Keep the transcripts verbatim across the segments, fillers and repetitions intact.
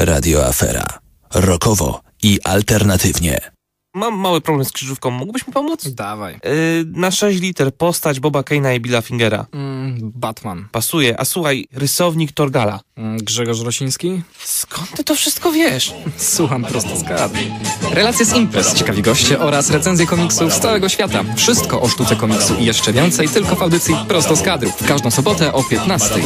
Radio Afera. Rockowo i alternatywnie. Mam mały problem z krzyżówką. Mógłbyś mi pomóc? Dawaj. Yy, na sześć liter postać Boba Kane'a i Billa Fingera. Mm, Batman. Pasuje. A słuchaj, rysownik Torgala. Mm, Grzegorz Rosiński? Skąd ty to wszystko wiesz? Słucham prosto z kadry. Relacje z imprez, ciekawi goście oraz recenzje komiksów z całego świata. Wszystko o sztuce komiksu i jeszcze więcej tylko w audycji Prosto z kadru. W każdą sobotę o piętnastej.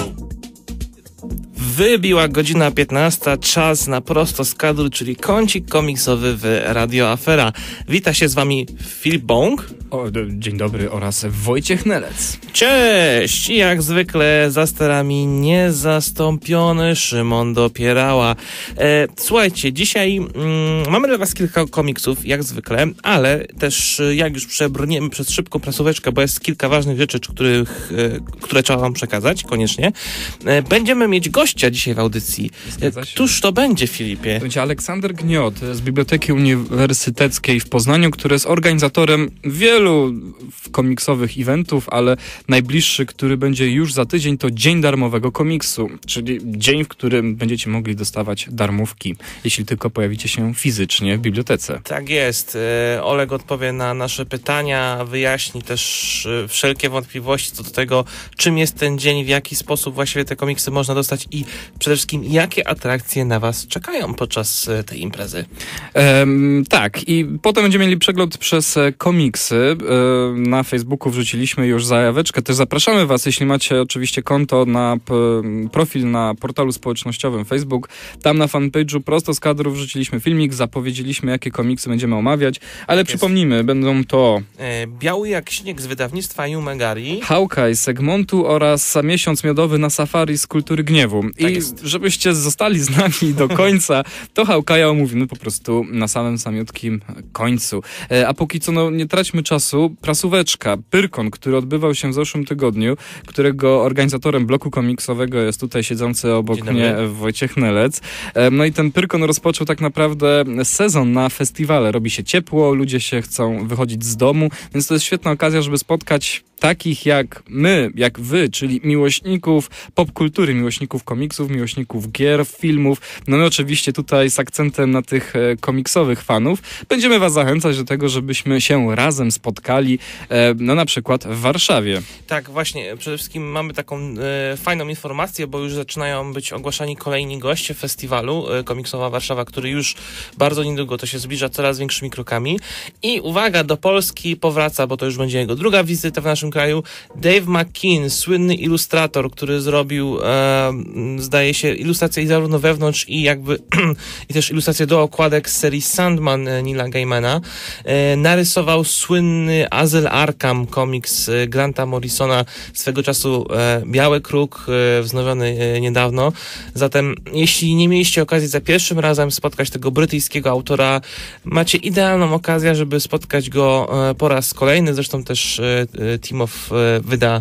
Wybiła godzina piętnasta, czas na Prosto z kadru, czyli kącik komiksowy w Radio Afera. Wita się z wami Filip Bąk. O, dzień dobry, oraz Wojciech Nelec. Cześć! I jak zwykle za sterami niezastąpiony Szymon Dopierała. E, słuchajcie, dzisiaj mm, mamy dla was kilka komiksów, jak zwykle, ale też jak już przebrniemy przez szybką prasóweczkę, bo jest kilka ważnych rzeczy, których, e, które trzeba wam przekazać, koniecznie. E, będziemy mieć gościa dzisiaj w audycji. E, któż to będzie, Filipie? To będzie Aleksander Gniot z Biblioteki Uniwersyteckiej w Poznaniu, który jest organizatorem wielu komiksowych eventów, ale najbliższy, który będzie już za tydzień, to Dzień Darmowego Komiksu, czyli dzień, w którym będziecie mogli dostawać darmówki, jeśli tylko pojawicie się fizycznie w bibliotece. Tak jest. Oleg odpowie na nasze pytania, wyjaśni też wszelkie wątpliwości co do tego, czym jest ten dzień, w jaki sposób właściwie te komiksy można dostać i przede wszystkim jakie atrakcje na was czekają podczas tej imprezy. Ehm, tak, i potem będziemy mieli przegląd przez komiksy. Na Facebooku wrzuciliśmy już zajaweczkę. Też zapraszamy was, jeśli macie oczywiście konto na p- profil na portalu społecznościowym Facebook. Tam na fanpage'u Prosto z kadru wrzuciliśmy filmik, zapowiedzieliśmy, jakie komiksy będziemy omawiać, ale tak przypomnijmy, będą to e, Biały jak śnieg z wydawnictwa Yumegari, Hawkeye z Egmontu oraz Miesiąc Miodowy na Safari z Kultury Gniewu. Tak I jest. żebyście zostali z nami do końca, to Hawkeye'a omówimy po prostu na samym samiutkim końcu. E, a póki co, no nie traćmy czasu. Prasóweczka, Pyrkon, który odbywał się w zeszłym tygodniu, którego organizatorem bloku komiksowego jest tutaj siedzący obok mnie Wojciech Nelec. No i ten Pyrkon rozpoczął tak naprawdę sezon na festiwale. Robi się ciepło, ludzie się chcą wychodzić z domu, więc to jest świetna okazja, żeby spotkać takich jak my, jak wy, czyli miłośników popkultury, miłośników komiksów, miłośników gier, filmów. No i oczywiście tutaj z akcentem na tych e, komiksowych fanów. Będziemy was zachęcać do tego, żebyśmy się razem spotkali, e, no na przykład w Warszawie. Tak, właśnie. Przede wszystkim mamy taką e, fajną informację, bo już zaczynają być ogłaszani kolejni goście festiwalu e, Komiksowa Warszawa, który już bardzo niedługo to się zbliża coraz większymi krokami. I uwaga, do Polski powraca, bo to już będzie jego druga wizyta w naszym kraju, Dave McKean, słynny ilustrator, który zrobił, e, zdaje się, ilustracje i zarówno wewnątrz i jakby i też ilustracje do okładek z serii Sandman Neila Gaimana. E, narysował słynny Azyl Arkham komiks e, Granta Morrisona, swego czasu e, Biały Kruk, e, wznowiony e, niedawno. Zatem jeśli nie mieliście okazji za pierwszym razem spotkać tego brytyjskiego autora, macie idealną okazję, żeby spotkać go e, po raz kolejny. Zresztą też e, Timow e, wyda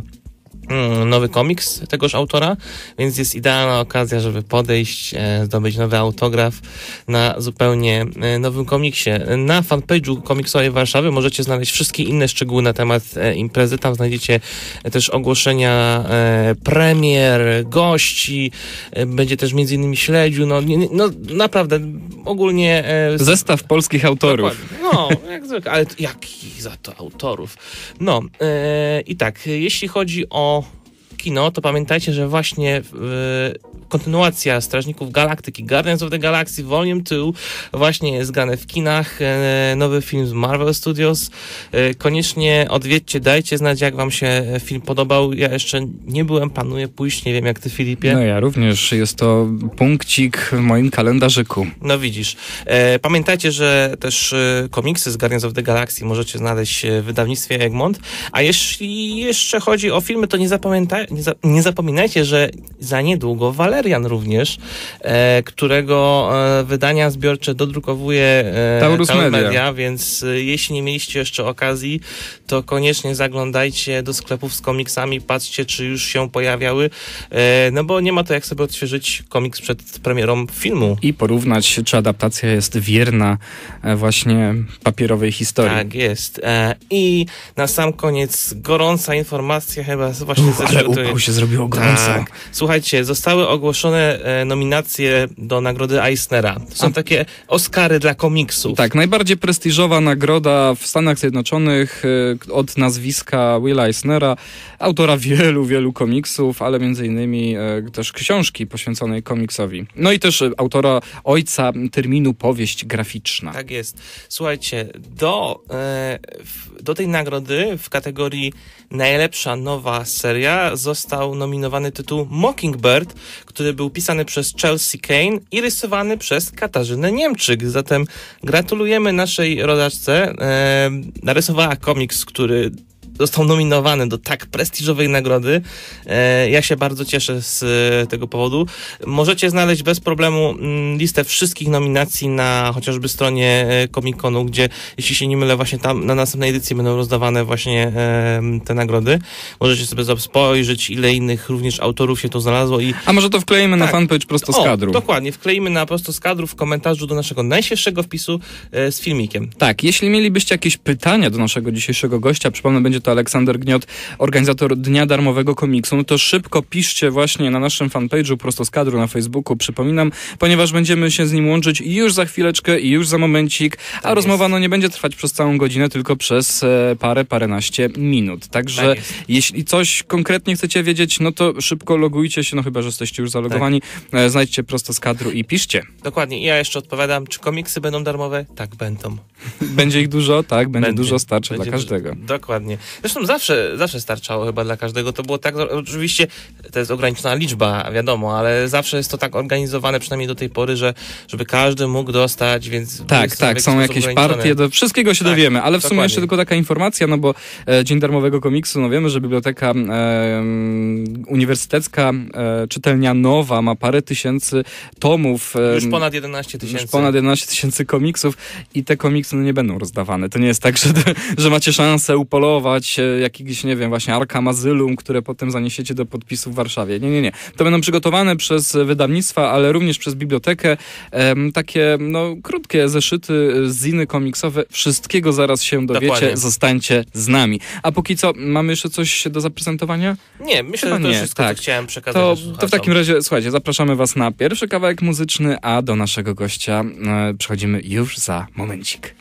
nowy komiks tegoż autora, więc jest idealna okazja, żeby podejść, zdobyć nowy autograf na zupełnie nowym komiksie. Na fanpage'u Komiksowej Warszawy możecie znaleźć wszystkie inne szczegóły na temat imprezy. Tam znajdziecie też ogłoszenia premier, gości, będzie też między innymi śledziu, no, no naprawdę ogólnie... Zestaw polskich autorów. Dokładnie. No, jak zwykle, ale jakich za to autorów. No e, i tak, jeśli chodzi o kino, to pamiętajcie, że właśnie e, kontynuacja Strażników Galaktyki, Guardians of the Galaxy Volume dwa właśnie jest grane w kinach. E, nowy film z Marvel Studios. E, koniecznie odwiedźcie, dajcie znać, jak wam się film podobał. Ja jeszcze nie byłem, planuję pójść, nie wiem jak ty, Filipie. No ja również, jest to punkcik w moim kalendarzyku. No widzisz. E, pamiętajcie, że też e, komiksy z Guardians of the Galaxy możecie znaleźć w wydawnictwie Egmont, a jeśli jeszcze chodzi o filmy, to nie, zapamiętaj, nie, za, nie zapominajcie, że za niedługo Valerian również, e, którego e, wydania zbiorcze dodrukowuje e, Taurus, Taurus Media. Media, więc e, jeśli nie mieliście jeszcze okazji, to koniecznie zaglądajcie do sklepów z komiksami, patrzcie, czy już się pojawiały, e, no bo nie ma to jak sobie odświeżyć komiks przed premierą filmu. I porównać, czy adaptacja jest wierna właśnie papierowej historii. Tak jest. E, I na sam koniec gorąca informacja chyba właśnie Uf, ze ale świata. upał się zrobiło gorąco. Tak. Słuchajcie, zostały ogłoszone ogłoszone e, nominacje do nagrody Eisnera. To są A. takie Oscary dla komiksów. Tak, najbardziej prestiżowa nagroda w Stanach Zjednoczonych e, od nazwiska Willa Eisnera, autora wielu, wielu komiksów, ale między innymi e, też książki poświęconej komiksowi. No i też e, autora ojca terminu powieść graficzna. Tak jest. Słuchajcie, do, e, w, do tej nagrody w kategorii najlepsza nowa seria został nominowany tytuł Mockingbird, który był pisany przez Chelsea Kane i rysowany przez Katarzynę Niemczyk. Zatem gratulujemy naszej rodaczce. E, narysowała komiks, który został nominowany do tak prestiżowej nagrody. E, ja się bardzo cieszę z e, tego powodu. Możecie znaleźć bez problemu m, listę wszystkich nominacji na chociażby stronie e, Comic-Conu, gdzie, jeśli się nie mylę, właśnie tam na następnej edycji będą rozdawane właśnie e, te nagrody. Możecie sobie spojrzeć, ile innych również autorów się tu znalazło. I A może to wkleimy tak. na fanpage prosto z kadru. O, dokładnie, wkleimy na prosto z kadru w komentarzu do naszego najświeższego wpisu e, z filmikiem. Tak, jeśli mielibyście jakieś pytania do naszego dzisiejszego gościa, przypomnę, będzie to Aleksander Gniot, organizator Dnia Darmowego Komiksu, no to szybko piszcie właśnie na naszym fanpage'u prosto z kadru na Facebooku, przypominam, ponieważ będziemy się z nim łączyć już za chwileczkę i już za momencik, a tak rozmowa no nie będzie trwać przez całą godzinę, tylko przez e, parę, paręnaście minut. Także tak jeśli coś konkretnie chcecie wiedzieć, no to szybko logujcie się, no chyba, że jesteście już zalogowani, tak. e, znajdźcie prosto z kadru i piszcie. Dokładnie. I ja jeszcze odpowiadam, czy komiksy będą darmowe? Tak, będą. Będzie ich dużo? Tak, będzie, będzie dużo, starczy będzie dla każdego. Dużo. Dokładnie. Zresztą zawsze, zawsze starczało chyba dla każdego. To było tak, oczywiście to jest ograniczona liczba, wiadomo, ale zawsze jest to tak organizowane, przynajmniej do tej pory, że żeby każdy mógł dostać, więc... Tak, tak, są jakieś partie, do wszystkiego się tak, dowiemy, ale w dokładnie. sumie jeszcze tylko taka informacja, no bo e, Dzień Darmowego Komiksu, no wiemy, że Biblioteka e, Uniwersytecka e, Czytelnia Nowa ma parę tysięcy tomów. E, już ponad jedenaście tysięcy. Już ponad jedenaście tysięcy komiksów i te komiksy no, nie będą rozdawane. To nie jest tak, że, że macie szansę upolować jakieś, nie wiem, właśnie Arkham Asylum, które potem zaniesiecie do podpisu w Warszawie. Nie, nie, nie. To będą przygotowane przez wydawnictwa, ale również przez bibliotekę. Ehm, takie, no, krótkie zeszyty, ziny komiksowe. Wszystkiego zaraz się dowiecie. Dokładnie. Zostańcie z nami. A póki co, mamy jeszcze coś do zaprezentowania? Nie, myślę, Chyba że to nie. wszystko, tak. co chciałem przekazać. To, to w takim razie, słuchajcie, zapraszamy was na pierwszy kawałek muzyczny, a do naszego gościa e, przechodzimy już za momencik.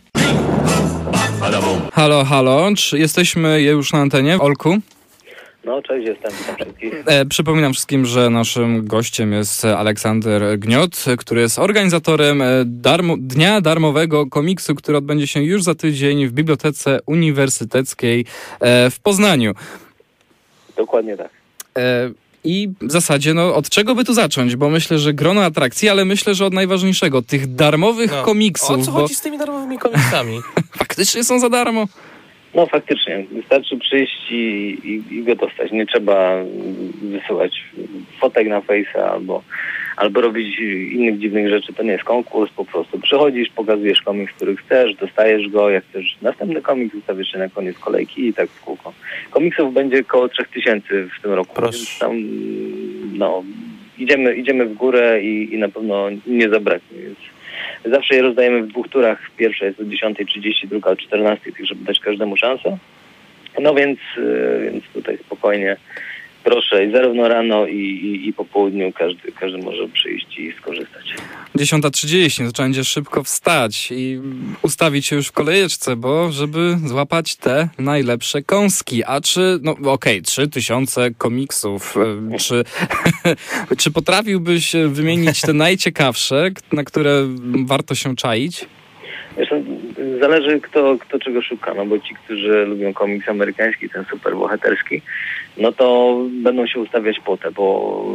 Halo, halo, czy jesteśmy już na antenie? Olku? No, cześć, jestem, witam wszystkich. E, przypominam wszystkim, że naszym gościem jest Aleksander Gniot, który jest organizatorem darmo, Dnia Darmowego Komiksu, który odbędzie się już za tydzień w Bibliotece Uniwersyteckiej e, w Poznaniu. Dokładnie tak. E, I w zasadzie, no, od czego by tu zacząć? Bo myślę, że grono atrakcji, ale myślę, że od najważniejszego, tych darmowych no. komiksów. O co bo... chodzi z tymi darmowymi komiksami? Faktycznie są za darmo? No faktycznie, wystarczy przyjść i, i, i go dostać. Nie trzeba wysyłać fotek na Face'a albo, albo robić innych dziwnych rzeczy. To nie jest konkurs, po prostu przychodzisz, pokazujesz komiks, który chcesz, dostajesz go, jak chcesz następny komiks, zostawisz się na koniec kolejki i tak w kółko. Komiksów będzie około trzech tysięcy w tym roku, Proszę. Więc tam no, idziemy, idziemy w górę i, i na pewno nie zabraknie. Więc zawsze je rozdajemy w dwóch turach. Pierwsza jest o dziesiątej trzydzieści, druga o czternastej, tak żeby dać każdemu szansę. No więc, więc tutaj spokojnie proszę i zarówno rano i, i, i po południu każdy, każdy może przyjść i skorzystać. dziesiąta trzydzieści, to trzeba będzie szybko wstać i ustawić się już w kolejeczce, bo żeby złapać te najlepsze kąski. A czy, no okej, okay, trzy tysiące komiksów, czy, czy potrafiłbyś wymienić te najciekawsze, na które warto się czaić? Zresztą zależy kto, kto czego szuka, no bo ci, którzy lubią komiks amerykański, ten super bohaterski, no to będą się ustawiać po te, bo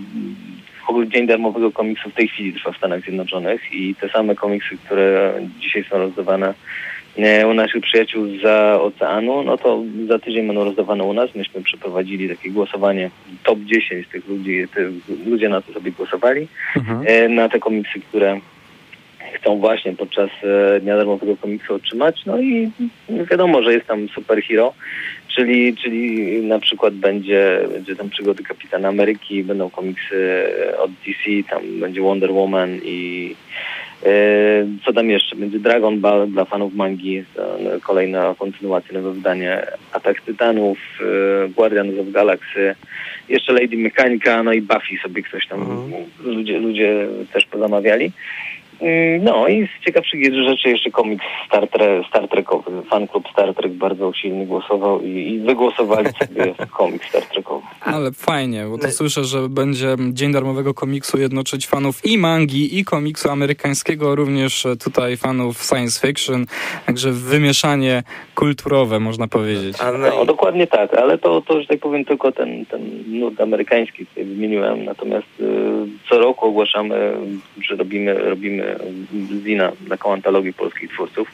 Dzień Darmowego Komiksu w tej chwili trwa w Stanach Zjednoczonych i te same komiksy, które dzisiaj są rozdawane u naszych przyjaciół zza oceanu, no to za tydzień będą rozdawane u nas. Myśmy przeprowadzili takie głosowanie, top dziesięć tych ludzi, te, ludzie na to sobie głosowali, mhm. na te komiksy, które chcą właśnie podczas Dnia Darmowego Komiksu otrzymać. No i wiadomo, że jest tam superhero, czyli, czyli na przykład będzie, będzie tam przygody Kapitana Ameryki, będą komiksy od D C, tam będzie Wonder Woman i Co tam jeszcze? Będzie Dragon Ball dla fanów mangi, jest kolejna kontynuacja, nowe wydanie Atak Tytanów, Guardians of Galaxy, jeszcze Lady Mechanika, no i Buffy sobie ktoś tam, mhm. ludzie, ludzie też pozamawiali. No i z ciekawszych rzeczy jeszcze komiks Star, Trek, Star Trekowy. Fan klub Star Trek bardzo silnie głosował i, i wygłosowali sobie komiks Star Trekowy. Ale fajnie, bo to słyszę, że będzie Dzień Darmowego Komiksu jednoczyć fanów i mangi, i komiksu amerykańskiego, również tutaj fanów science fiction, także wymieszanie kulturowe, można powiedzieć. No, dokładnie tak, ale to, to, że tak powiem, tylko ten, ten nurt amerykański tutaj wymieniłem, natomiast y, co roku ogłaszamy, że robimy, robimy zina, taką antologię polskich twórców.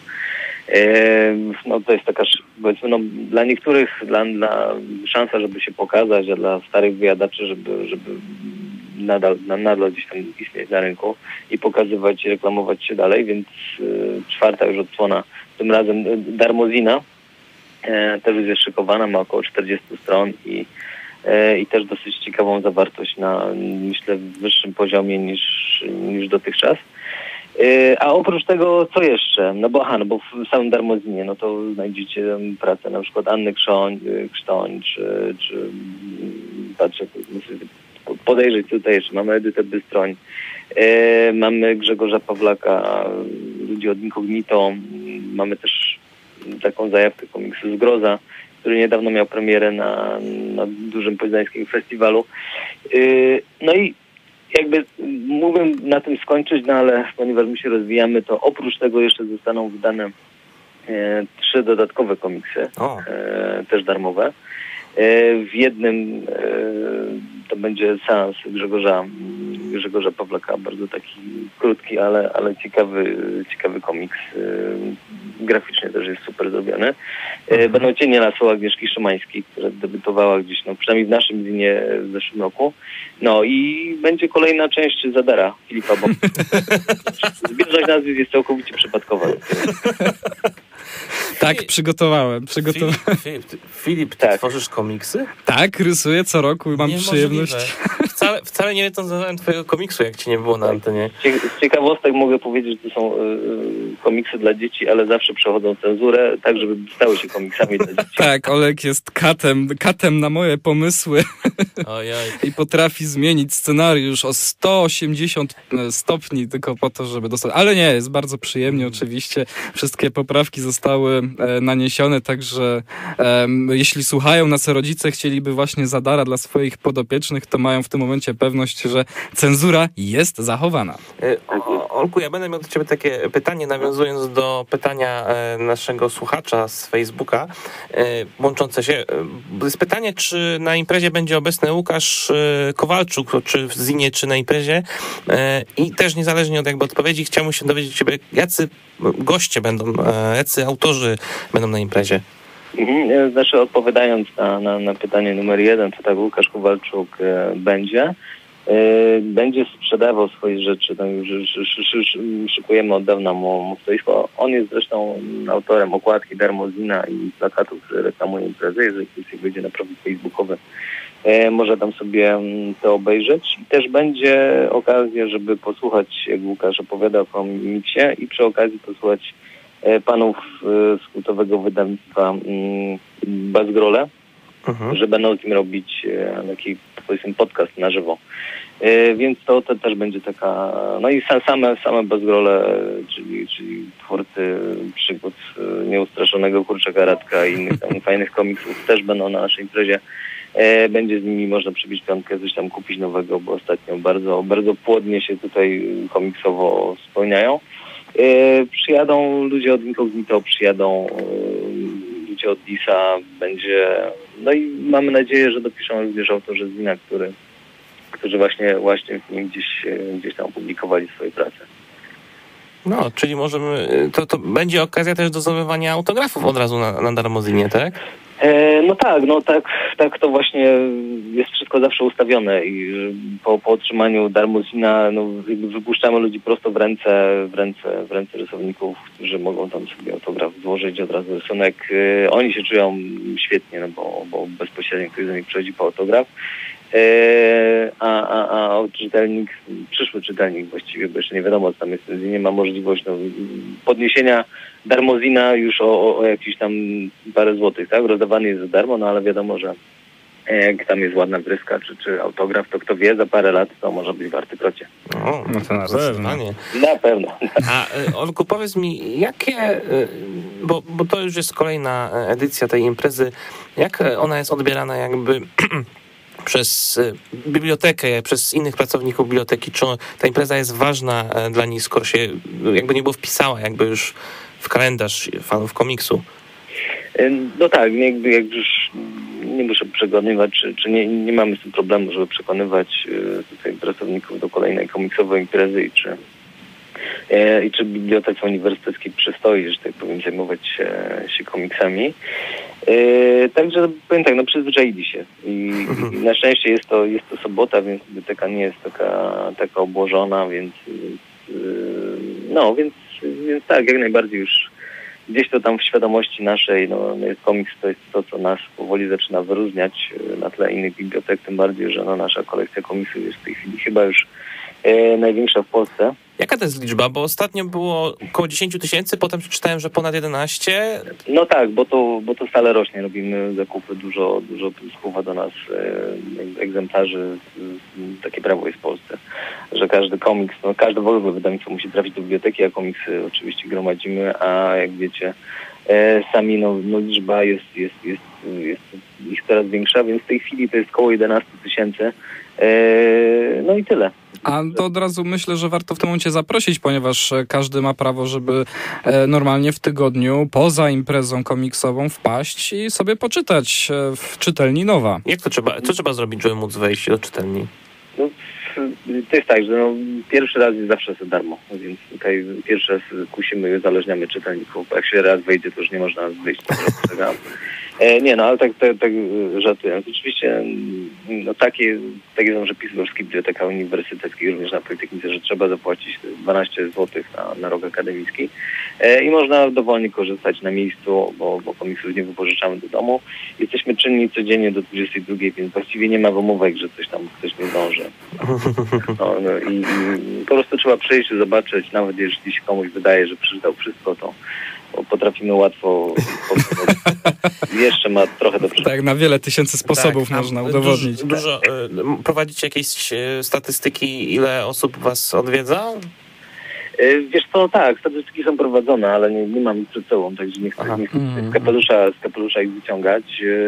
No to jest taka, powiedzmy, no, dla niektórych dla, dla szansa, żeby się pokazać, a dla starych wyjadaczy, żeby, żeby nadal, nadal gdzieś tam istnieć na rynku i pokazywać, reklamować się dalej, więc y, czwarta już odsłona, tym razem Darmozina, e, też jest szykowana, ma około czterdzieści stron i i też dosyć ciekawą zawartość na, myślę, wyższym poziomie niż, niż dotychczas. A oprócz tego, co jeszcze? No bo aha, no bo w samym Darmozinie, no to znajdziecie pracę na przykład Anny Krzoń, Krztoń, czy, czy patrzę, podejrzeć tutaj jeszcze, mamy Edytę Bystroń, mamy Grzegorza Pawlaka, ludzi od Incognito, mamy też taką zajawkę komiksu Zgroza, który niedawno miał premierę na, na dużym poznańskim festiwalu. Yy, no i jakby mógłbym na tym skończyć, no ale ponieważ my się rozwijamy, to oprócz tego jeszcze zostaną wydane e, trzy dodatkowe komiksy, e, też darmowe. E, w jednym e, to będzie seans Grzegorza, Grzegorza Pawlaka, bardzo taki krótki, ale, ale ciekawy, ciekawy komiks. E, graficznie też jest super zrobiony. E, będą Cienie lasu Agnieszki Szymańskiej, która debiutowała gdzieś, no przynajmniej w naszym zinie w zeszłym roku. No i będzie kolejna część Zadara Filipa, bo zbieżność nazwisk jest całkowicie przypadkowa. Tak, przygotowałem. przygotowałem. Filip, Filip, ty, Filip, ty tak. tworzysz komiksy? Tak, rysuję co roku i mam Niemożliwe. przyjemność. Wcale, wcale nie recenzowałem twojego komiksu, jak ci nie było na antenie. Z ciekawostek mogę powiedzieć, że to są y, komiksy dla dzieci, ale zawsze przechodzą cenzurę, tak żeby stały się komiksami dla dzieci. Tak, Olek jest katem, katem na moje pomysły. Ojoj. I potrafi zmienić scenariusz o sto osiemdziesiąt stopni tylko po to, żeby dostać. Ale nie, jest bardzo przyjemnie oczywiście. Wszystkie poprawki zostały e, naniesione, także e, jeśli słuchają nas rodzice, chcieliby właśnie Zadara dla swoich podopiecznych, to mają w tym momencie pewność, że cenzura jest zachowana. O, Olku, ja będę miał do ciebie takie pytanie, nawiązując do pytania e, naszego słuchacza z Facebooka, e, łączące się. E, jest pytanie, czy na imprezie będzie obecny Łukasz e, Kowalczuk, czy w Zinie, czy na imprezie. E, I też niezależnie od jakby odpowiedzi, chciałbym się dowiedzieć ciebie, jacy goście będą, e, jacy autorzy będą na imprezie. Mhm. Znaczy, odpowiadając na, na, na pytanie numer jeden, to tak, Łukasz Kowalczuk e, będzie. E, będzie sprzedawał swoje rzeczy. No już sz, sz, sz, szykujemy od dawna mu, mu stoisko. On jest zresztą autorem okładki Darmozina i plakatów, które reklamują imprezę. Jeżeli ktoś wyjdzie na profil facebookowy, e, może tam sobie to obejrzeć. I też będzie okazja, żeby posłuchać, jak Łukasz opowiada o komiksie i przy okazji posłuchać panów z kultowego wydawnictwa Bazgrole, mhm. że będą z nim robić taki, powiedzmy, podcast na żywo. Więc to, to też będzie taka... No i same, same Bazgrole, czyli, czyli twórcy przygód Nieustraszonego Kurczaka Radka i innych tam fajnych komiksów też będą na naszej imprezie. Będzie z nimi można przybić piątkę, coś tam kupić nowego, bo ostatnio bardzo, bardzo płodnie się tutaj komiksowo spełniają. Yy, przyjadą ludzie od Incognito, przyjadą yy, ludzie od Disa, będzie, no i mamy nadzieję, że dopiszą również autorzy Zina, który, którzy właśnie, właśnie w nim gdzieś, gdzieś tam opublikowali swoje prace. No, czyli możemy, to, to będzie okazja też do zdobywania autografów od razu na, na Darmozinie, tak? E, no tak, no tak, tak to właśnie jest wszystko zawsze ustawione i po, po otrzymaniu Darmozina no, wypuszczamy ludzi prosto w ręce, w ręce, w ręce rysowników, którzy mogą tam sobie autograf złożyć, od razu rysunek. E, oni się czują świetnie, no bo, bo bezpośrednio ktoś do nich przychodzi po autograf. E, a, a, a czytelnik, przyszły czytelnik właściwie, bo jeszcze nie wiadomo, co tam jest, nie ma możliwości no, podniesienia darmozina już o, o, o jakieś tam parę złotych, tak? Rozdawany jest za darmo, no ale wiadomo, że jak tam jest ładna wryska czy, czy autograf, to kto wie, za parę lat to może być warty krocie. O, No to na pewno. Na pewno. A y, Olku, powiedz mi, jakie, y, bo, bo to już jest kolejna edycja tej imprezy, jak ona jest odbierana jakby przez y, bibliotekę, przez innych pracowników biblioteki? Czy ta impreza jest ważna y, dla nich, skoro się jakby nie było wpisała jakby już w kalendarz fanów komiksu? No tak, jakby jak już nie muszę przekonywać, czy, czy nie, nie mamy z tym problemu, żeby przekonywać tutaj pracowników do kolejnej komiksowej imprezy i czy, e, i czy bibliotece uniwersyteckiej przystoi, że tak powiem, zajmować się, się komiksami. E, także powiem tak, no przyzwyczaili się i, i na szczęście jest to, jest to sobota, więc biblioteka nie jest taka, taka obłożona, więc e, no, więc, więc tak, jak najbardziej już gdzieś to tam w świadomości naszej, no, no jest komiks, to jest to, co nas powoli zaczyna wyróżniać na tle innych bibliotek, tym bardziej, że no, nasza kolekcja komiksów jest w tej chwili chyba już e, największa w Polsce. Jaka to jest liczba? Bo ostatnio było około dziesięć tysięcy, potem czytałem, że ponad jedenaście. No tak, bo to, bo to stale rośnie. Robimy zakupy, dużo, dużo spływa do nas e, egzemplarzy. Takie prawo jest w Polsce, że każdy komiks, no każde w ogóle wydawnictwo musi trafić do biblioteki, a komiksy oczywiście gromadzimy, a jak wiecie, e, sami no, no liczba jest, jest, jest, jest ich coraz większa, więc w tej chwili to jest około jedenaście tysięcy. E, no i tyle. A to od razu myślę, że warto w tym momencie zaprosić, ponieważ każdy ma prawo, żeby normalnie w tygodniu poza imprezą komiksową wpaść i sobie poczytać w czytelni Nowa. Jak to trzeba, co trzeba zrobić, żeby móc wejść do czytelni? No, to jest tak, że no, pierwszy raz jest zawsze za darmo, więc tutaj pierwszy raz kusimy i uzależniamy czytelników, bo jak się raz wejdzie, to już nie można wyjść. E, nie, no ale tak, tak, tak żartując. Oczywiście no, takie, takie są przepisy w Polskiej Bibliotece Uniwersyteckiej, również na Politechnice, że trzeba zapłacić dwanaście złotych na, na rok akademicki e, i można dowolnie korzystać na miejscu, bo, bo komiksów nie wypożyczamy do domu. Jesteśmy czynni codziennie do dwudziestej drugiej, więc właściwie nie ma wymówek, że coś tam ktoś nie zdąży. No, no, i, i po prostu trzeba przyjść, zobaczyć, nawet jeśli się komuś wydaje, że przeczytał wszystko, to potrafimy łatwo jeszcze ma trochę do przodu. Tak, na wiele tysięcy sposobów tak, można udowodnić. Dużo, dużo, prowadzicie jakieś statystyki, ile osób was odwiedza? Wiesz co, tak, statystyki są prowadzone, ale nie, nie mam ich przed sobą, także nie chcę, nie chcę z, kapelusza, z kapelusza ich wyciągać.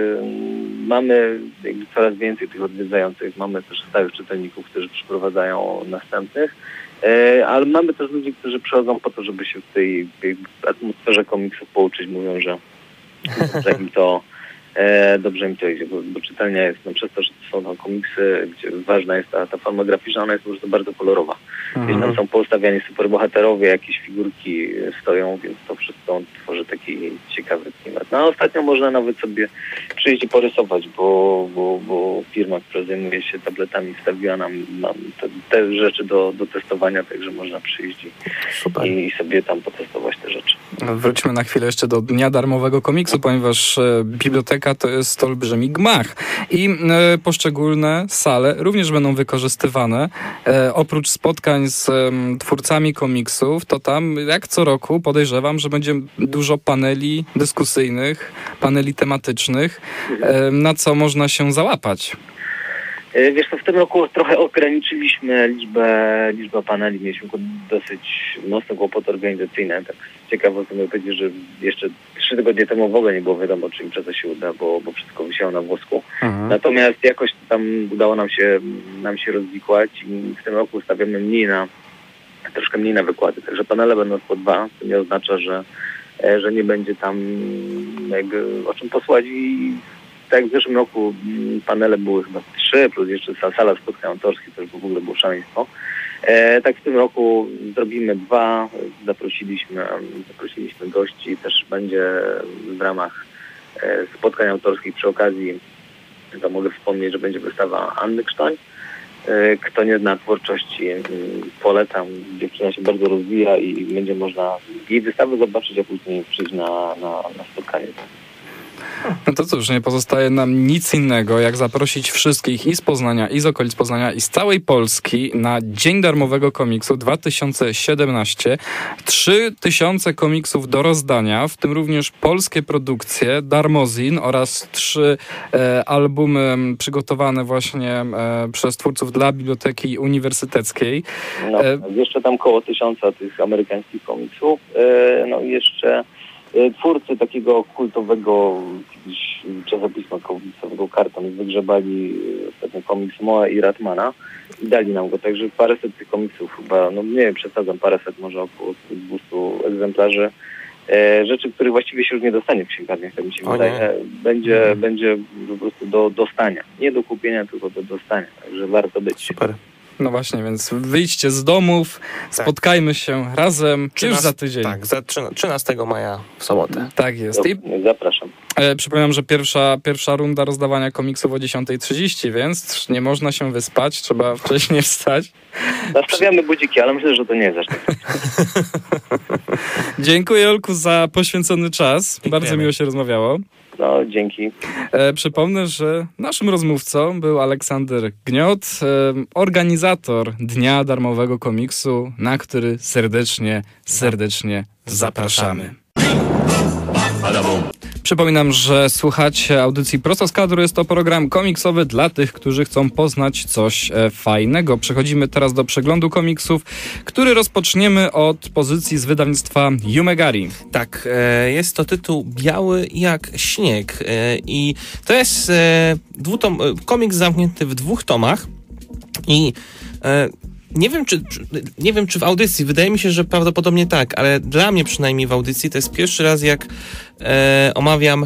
Mamy jakby coraz więcej tych odwiedzających, mamy też stałych czytelników, którzy przyprowadzają następnych, ale mamy też ludzi, którzy przychodzą po to, żeby się w tej, tej atmosferze komiksów pouczyć. Mówią, że dobrze im to, e, dobrze im to idzie, bo, bo czytelnia jest, no, przez to, że to są tam komiksy, gdzie ważna jest ta, ta forma graficzna, ona jest po prostu bardzo kolorowa. Gdzieś tam są poustawiani superbohaterowie, jakieś figurki stoją, więc to wszystko tworzy taki ciekawy klimat. No a ostatnio można nawet sobie przyjść i porysować, bo, bo, bo firma, która zajmuje się tabletami, wstawiła nam, nam te, te rzeczy do, do testowania, także można przyjść i, i sobie tam potestować te rzeczy. Wróćmy na chwilę jeszcze do Dnia Darmowego Komiksu, ponieważ e, biblioteka to jest olbrzymi gmach i e, poszczególne sale również będą wykorzystywane. E, oprócz spotkań z e, twórcami komiksów, to tam jak co roku podejrzewam, że będzie dużo paneli dyskusyjnych, paneli tematycznych, e, na co można się załapać. Wiesz co, w tym roku trochę ograniczyliśmy liczbę, liczbę paneli. Mieliśmy dosyć mocne kłopoty organizacyjne. Tak ciekawe sobie powiedzieć, że jeszcze trzy tygodnie temu w ogóle nie było wiadomo, czy impreza się uda, bo, bo wszystko wisiało na włosku. Mhm. Natomiast jakoś tam udało nam się, nam się rozwikłać i w tym roku ustawiamy mniej na, troszkę mniej na wykłady. Także panele będą po dwa, co nie oznacza, że, że nie będzie tam jakby o czym posłać i tak jak w zeszłym roku panele były chyba trzy, plus jeszcze sala spotkań autorskich, to już w ogóle było szaleństwo. E, tak w tym roku zrobimy dwa, zaprosiliśmy, zaprosiliśmy gości, też będzie w ramach e, spotkań autorskich przy okazji, to mogę wspomnieć, że będzie wystawa Anny Krztoń. E, kto nie zna twórczości, e, polecam, dziewczyna się bardzo rozwija i będzie można jej wystawę zobaczyć, a później przyjść na, na, na spotkanie. No to cóż, nie pozostaje nam nic innego, jak zaprosić wszystkich i z Poznania, i z okolic Poznania, i z całej Polski na Dzień Darmowego Komiksu dwa tysiące siedemnaście. Trzy tysiące komiksów do rozdania, w tym również polskie produkcje, Darmozin oraz trzy e, albumy przygotowane właśnie e, przez twórców dla Biblioteki Uniwersyteckiej. No, E, jeszcze tam koło tysiąca tych amerykańskich komiksów. E, no i jeszcze e, twórcy takiego kultowego kiedyś czasopisma komiksowego Karton wygrzebali e, ostatnio komiks Moe i Ratmana i dali nam go, także paręset tych komiksów chyba, no nie wiem, przesadzam, paręset, może około dwieście egzemplarzy. E, rzeczy, których właściwie się już nie dostanie w księgarniach, tak mi się O wydaje. nie. E, Będzie, hmm. będzie po prostu do dostania. Nie do kupienia, tylko do dostania. Także warto być. Super. No właśnie, więc wyjdźcie z domów, spotkajmy się razem już trzynaste za tydzień. Tak, za trzynastego maja w sobotę. Tak jest. I Zapraszam. e, przypominam, że pierwsza, pierwsza runda rozdawania komiksów o dziesiąta trzydzieści, więc nie można się wyspać, trzeba wcześniej wstać. Nastawiamy budziki, ale myślę, że to nie jest aż tak. Dziękuję, Olku, za poświęcony czas. Dziękujemy. Bardzo miło się rozmawiało. No, dzięki. E, przypomnę, że naszym rozmówcą był Aleksander Gniot, e, organizator Dnia Darmowego Komiksu, na który serdecznie, serdecznie zapraszamy. Przypominam, że słuchacie audycji Prosto z kadru. Jest to program komiksowy dla tych, którzy chcą poznać coś e, fajnego. Przechodzimy teraz do przeglądu komiksów, który rozpoczniemy od pozycji z wydawnictwa Yumegari. Tak, e, jest to tytuł Biały jak śnieg e, i to jest e, dwutom, e, komiks zamknięty w dwóch tomach i e, nie wiem, czy, czy, nie wiem, czy w audycji, wydaje mi się, że prawdopodobnie tak, ale dla mnie przynajmniej w audycji to jest pierwszy raz, jak e, omawiam e,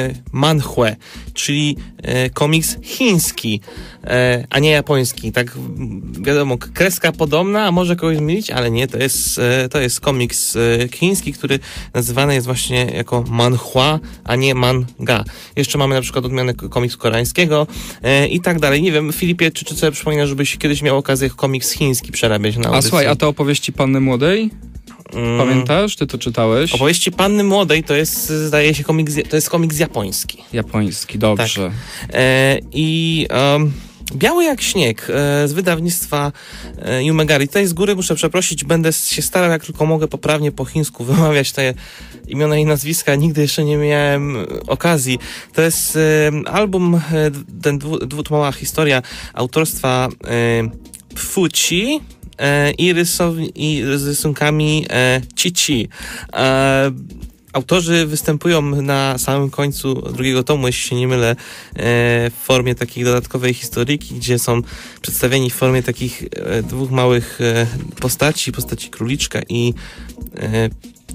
manhwę, czyli e, komiks chiński, e, a nie japoński. Tak wiadomo, kreska podobna, a może kogoś mylić, ale nie, to jest, e, to jest komiks e, chiński, który nazywany jest właśnie jako manhwa, a nie manga. Jeszcze mamy na przykład odmianę komiksu koreańskiego e, i tak dalej. Nie wiem, Filipie, czy, czy sobie przypominasz, żebyś kiedyś miał okazję komiks chiński przerabiać na audycji? A słuchaj, a te opowieści Panny Młodej? Mm. Pamiętasz? Ty to czytałeś? Opowieści Panny Młodej to jest, zdaje się, komiks, to jest komiks japoński. Japoński, dobrze. E, I um, Biały jak śnieg e, z wydawnictwa e, Yumegari. Tutaj z góry muszę przeprosić, będę się starał jak tylko mogę poprawnie po chińsku wymawiać te imiona i nazwiska. Nigdy jeszcze nie miałem okazji. To jest e, album, e, ten dwu, dwutomowa historia autorstwa e, Pfuci e, i, rysow- i z rysunkami e, Cici. E, Autorzy występują na samym końcu drugiego tomu, jeśli się nie mylę, e, w formie takiej dodatkowej historyjki, gdzie są przedstawieni w formie takich e, dwóch małych e, postaci, postaci króliczka i e,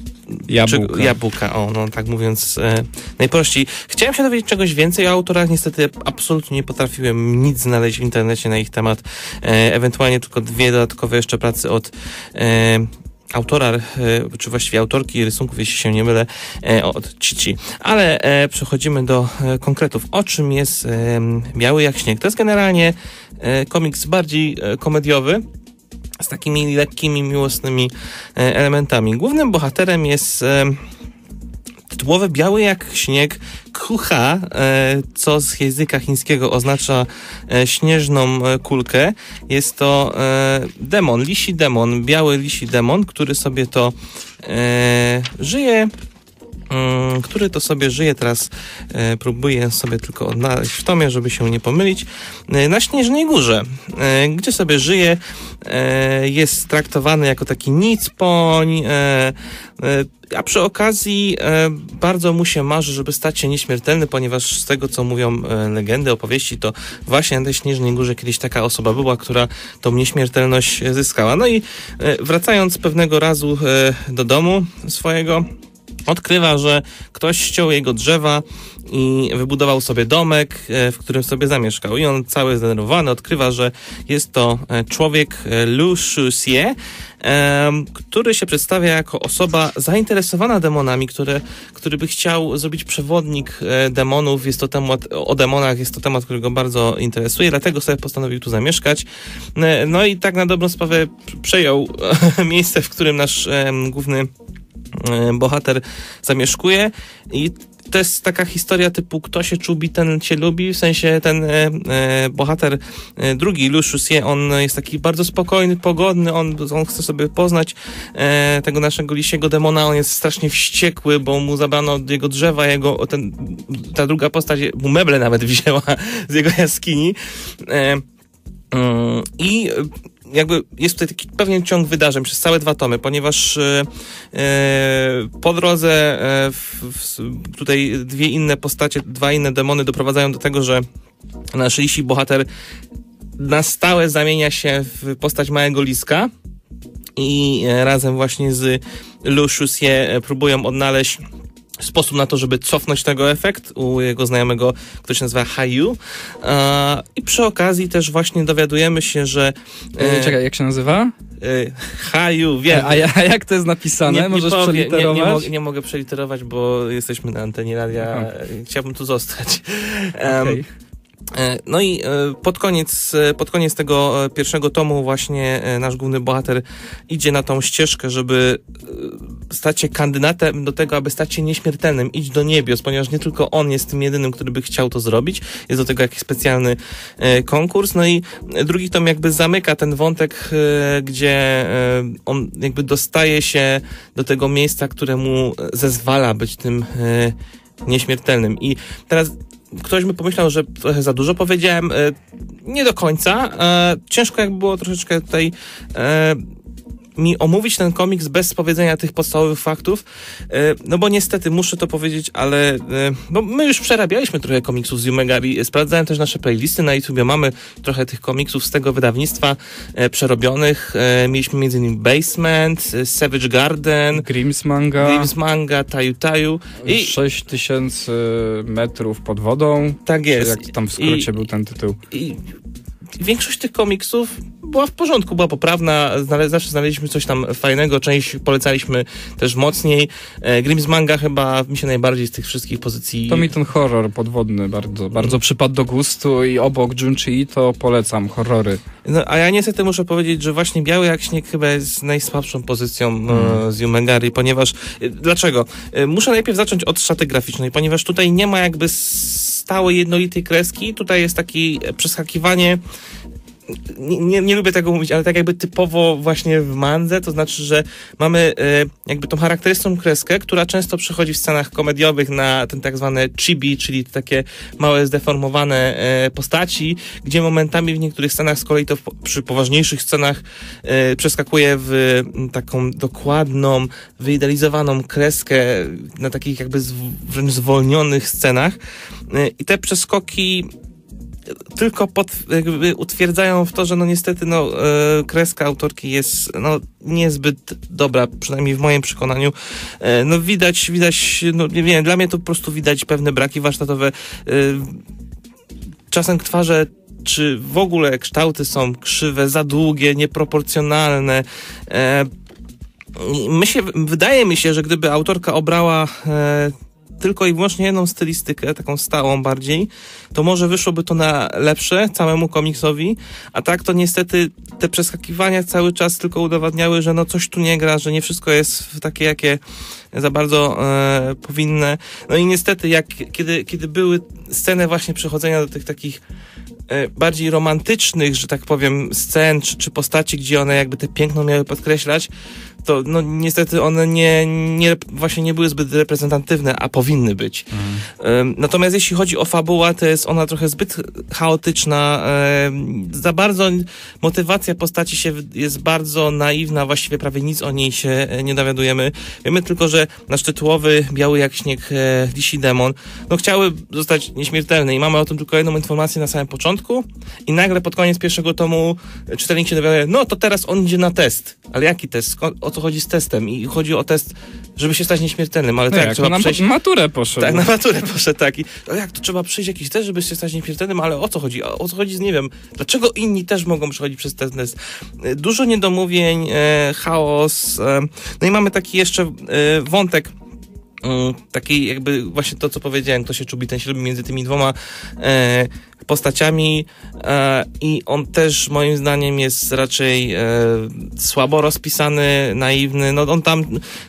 Jabłka. Czy, jabłka, o, no tak mówiąc e, najprościej. Chciałem się dowiedzieć czegoś więcej o autorach, niestety absolutnie nie potrafiłem nic znaleźć w internecie na ich temat, e, ewentualnie tylko dwie dodatkowe jeszcze prace od e, autora, e, czy właściwie autorki rysunków, jeśli się nie mylę, e, od Cici. Ale e, przechodzimy do e, konkretów. O czym jest e, Biały jak śnieg? To jest generalnie e, komiks bardziej e, komediowy, z takimi lekkimi, miłosnymi e, elementami. Głównym bohaterem jest e, tytułowy Biały jak śnieg Kucha, e, co z języka chińskiego oznacza e, śnieżną e, kulkę. Jest to e, demon, lisi demon, biały lisi demon, który sobie to e, żyje Mm, który to sobie żyje, teraz e, próbuję sobie tylko odnaleźć w tomie, żeby się nie pomylić, e, na Śnieżnej Górze, e, gdzie sobie żyje, e, jest traktowany jako taki nicpoń, e, e, a przy okazji e, bardzo mu się marzy, żeby stać się nieśmiertelny, ponieważ z tego, co mówią e, legendy, opowieści, to właśnie na tej Śnieżnej Górze kiedyś taka osoba była, która tą nieśmiertelność zyskała. No i e, wracając pewnego razu e, do domu swojego, odkrywa, że ktoś ściął jego drzewa i wybudował sobie domek, w którym sobie zamieszkał. I on cały zdenerwowany odkrywa, że jest to człowiek Lu Shuxie, który się przedstawia jako osoba zainteresowana demonami, który, który by chciał zrobić przewodnik demonów. Jest to temat, o demonach jest to temat, który go bardzo interesuje, dlatego sobie postanowił tu zamieszkać. No i tak na dobrą sprawę przejął miejsce, w którym nasz główny bohater zamieszkuje i to jest taka historia typu kto się czubi, ten cię lubi, w sensie ten e, e, bohater e, drugi, Lucius Je, on jest taki bardzo spokojny, pogodny, on, on chce sobie poznać e, tego naszego lisiego demona, on jest strasznie wściekły, bo mu zabrano od jego drzewa, jego, ten, ta druga postać mu meble nawet wzięła z jego jaskini. E, mm, I jakby jest tutaj taki pewien ciąg wydarzeń przez całe dwa tomy, ponieważ e, po drodze e, w, w, tutaj dwie inne postacie, dwa inne demony doprowadzają do tego, że nasz lisi bohater na stałe zamienia się w postać małego liska i e, razem właśnie z Lucius Je próbują odnaleźć sposób na to, żeby cofnąć tego efekt u jego znajomego, który się nazywa Hayu. E, I przy okazji też właśnie dowiadujemy się, że... E, Czekaj, jak się nazywa? E, Hayu, wiem. A, a jak to jest napisane? Nie, Możesz nie powie, przeliterować? Nie, nie, mogę, nie mogę przeliterować, bo jesteśmy na antenie radia. Aha. Chciałbym tu zostać. Um, okay. No i pod koniec, pod koniec tego pierwszego tomu właśnie nasz główny bohater idzie na tą ścieżkę, żeby stać się kandydatem do tego, aby stać się nieśmiertelnym, iść do niebios, ponieważ nie tylko on jest tym jedynym, który by chciał to zrobić. Jest do tego jakiś specjalny konkurs. No i drugi tom jakby zamyka ten wątek, gdzie on jakby dostaje się do tego miejsca, które mu zezwala być tym nieśmiertelnym. I teraz ktoś by pomyślał, że trochę za dużo powiedziałem. Nie do końca. Ciężko jakby było troszeczkę tutaj mi omówić ten komiks bez powiedzenia tych podstawowych faktów, no bo niestety muszę to powiedzieć, ale bo my już przerabialiśmy trochę komiksów z Yumegari, sprawdzałem też nasze playlisty na YouTubie, mamy trochę tych komiksów z tego wydawnictwa przerobionych, mieliśmy między innymi Basement, Savage Garden, Grimm's Manga, Grimm's Manga, Taju Taju i sześć tysięcy metrów pod wodą. Tak jest. Jak tam w skrócie I, był ten tytuł. I, Większość tych komiksów była w porządku, była poprawna, znale- zawsze znaleźliśmy coś tam fajnego, część polecaliśmy też mocniej. E, Grimm's Manga chyba mi się najbardziej z tych wszystkich pozycji... To mi ten horror podwodny bardzo, bardzo mm. przypadł do gustu i obok Junchi to polecam horrory. No, a ja niestety muszę powiedzieć, że właśnie Biały jak śnieg chyba jest najsłabszą pozycją mm. e, z Yumegari, ponieważ... E, dlaczego? E, muszę najpierw zacząć od szaty graficznej, ponieważ tutaj nie ma jakby stałej, jednolitej kreski, tutaj jest takie przeskakiwanie. Nie, nie, nie lubię tego mówić, ale tak jakby typowo właśnie w mandze, to znaczy, że mamy e, jakby tą charakterystyczną kreskę, która często przychodzi w scenach komediowych na ten tak zwany chibi, czyli takie małe zdeformowane e, postaci, gdzie momentami w niektórych scenach z kolei to w, przy poważniejszych scenach e, przeskakuje w m, taką dokładną, wyidealizowaną kreskę na takich jakby zw, wręcz zwolnionych scenach e, i te przeskoki tylko pod, jakby utwierdzają w to, że no niestety no, e, kreska autorki jest no, niezbyt dobra, przynajmniej w moim przekonaniu. E, no widać, widać, no nie wiem, dla mnie to po prostu widać pewne braki warsztatowe. E, czasem twarze czy w ogóle kształty są krzywe, za długie, nieproporcjonalne. E, my się, wydaje mi się, że gdyby autorka obrała e, tylko i wyłącznie jedną stylistykę, taką stałą bardziej, to może wyszłoby to na lepsze całemu komiksowi, a tak to niestety te przeskakiwania cały czas tylko udowadniały, że no coś tu nie gra, że nie wszystko jest takie, jakie za bardzo e, powinny. No i niestety, jak kiedy, kiedy były sceny właśnie przechodzenia do tych takich e, bardziej romantycznych, że tak powiem, scen czy, czy postaci, gdzie one jakby te piękno miały podkreślać, to no niestety one nie, nie właśnie nie były zbyt reprezentatywne, a powinny być. Mhm. E, natomiast jeśli chodzi o fabułę, to jest ona trochę zbyt chaotyczna, e, za bardzo motywacja postaci się jest bardzo naiwna, właściwie prawie nic o niej się nie dowiadujemy. Wiemy tylko, że nasz tytułowy Biały jak śnieg e, lisi demon, no chciały zostać nieśmiertelne i mamy o tym tylko jedną informację na samym początku i nagle pod koniec pierwszego tomu czytelnik się dowiaduje, no to teraz on idzie na test. Ale jaki test? O co chodzi z testem? I chodzi o test, żeby się stać nieśmiertelnym, ale no tak, jak, trzeba na przejść... maturę poszedł. Tak, na maturę poszedł, tak. I o jak, to trzeba przejść jakiś test, żeby się stać nieśmiertelnym, ale o co chodzi? O, o co chodzi z, nie wiem, dlaczego inni też mogą przechodzić przez ten test? Dużo niedomówień, e, chaos, e, no i mamy taki jeszcze e, wątek, taki jakby właśnie to, co powiedziałem, kto się czubi, ten się lubi między tymi dwoma e, postaciami e, i on też moim zdaniem jest raczej e, słabo rozpisany, naiwny, no on tam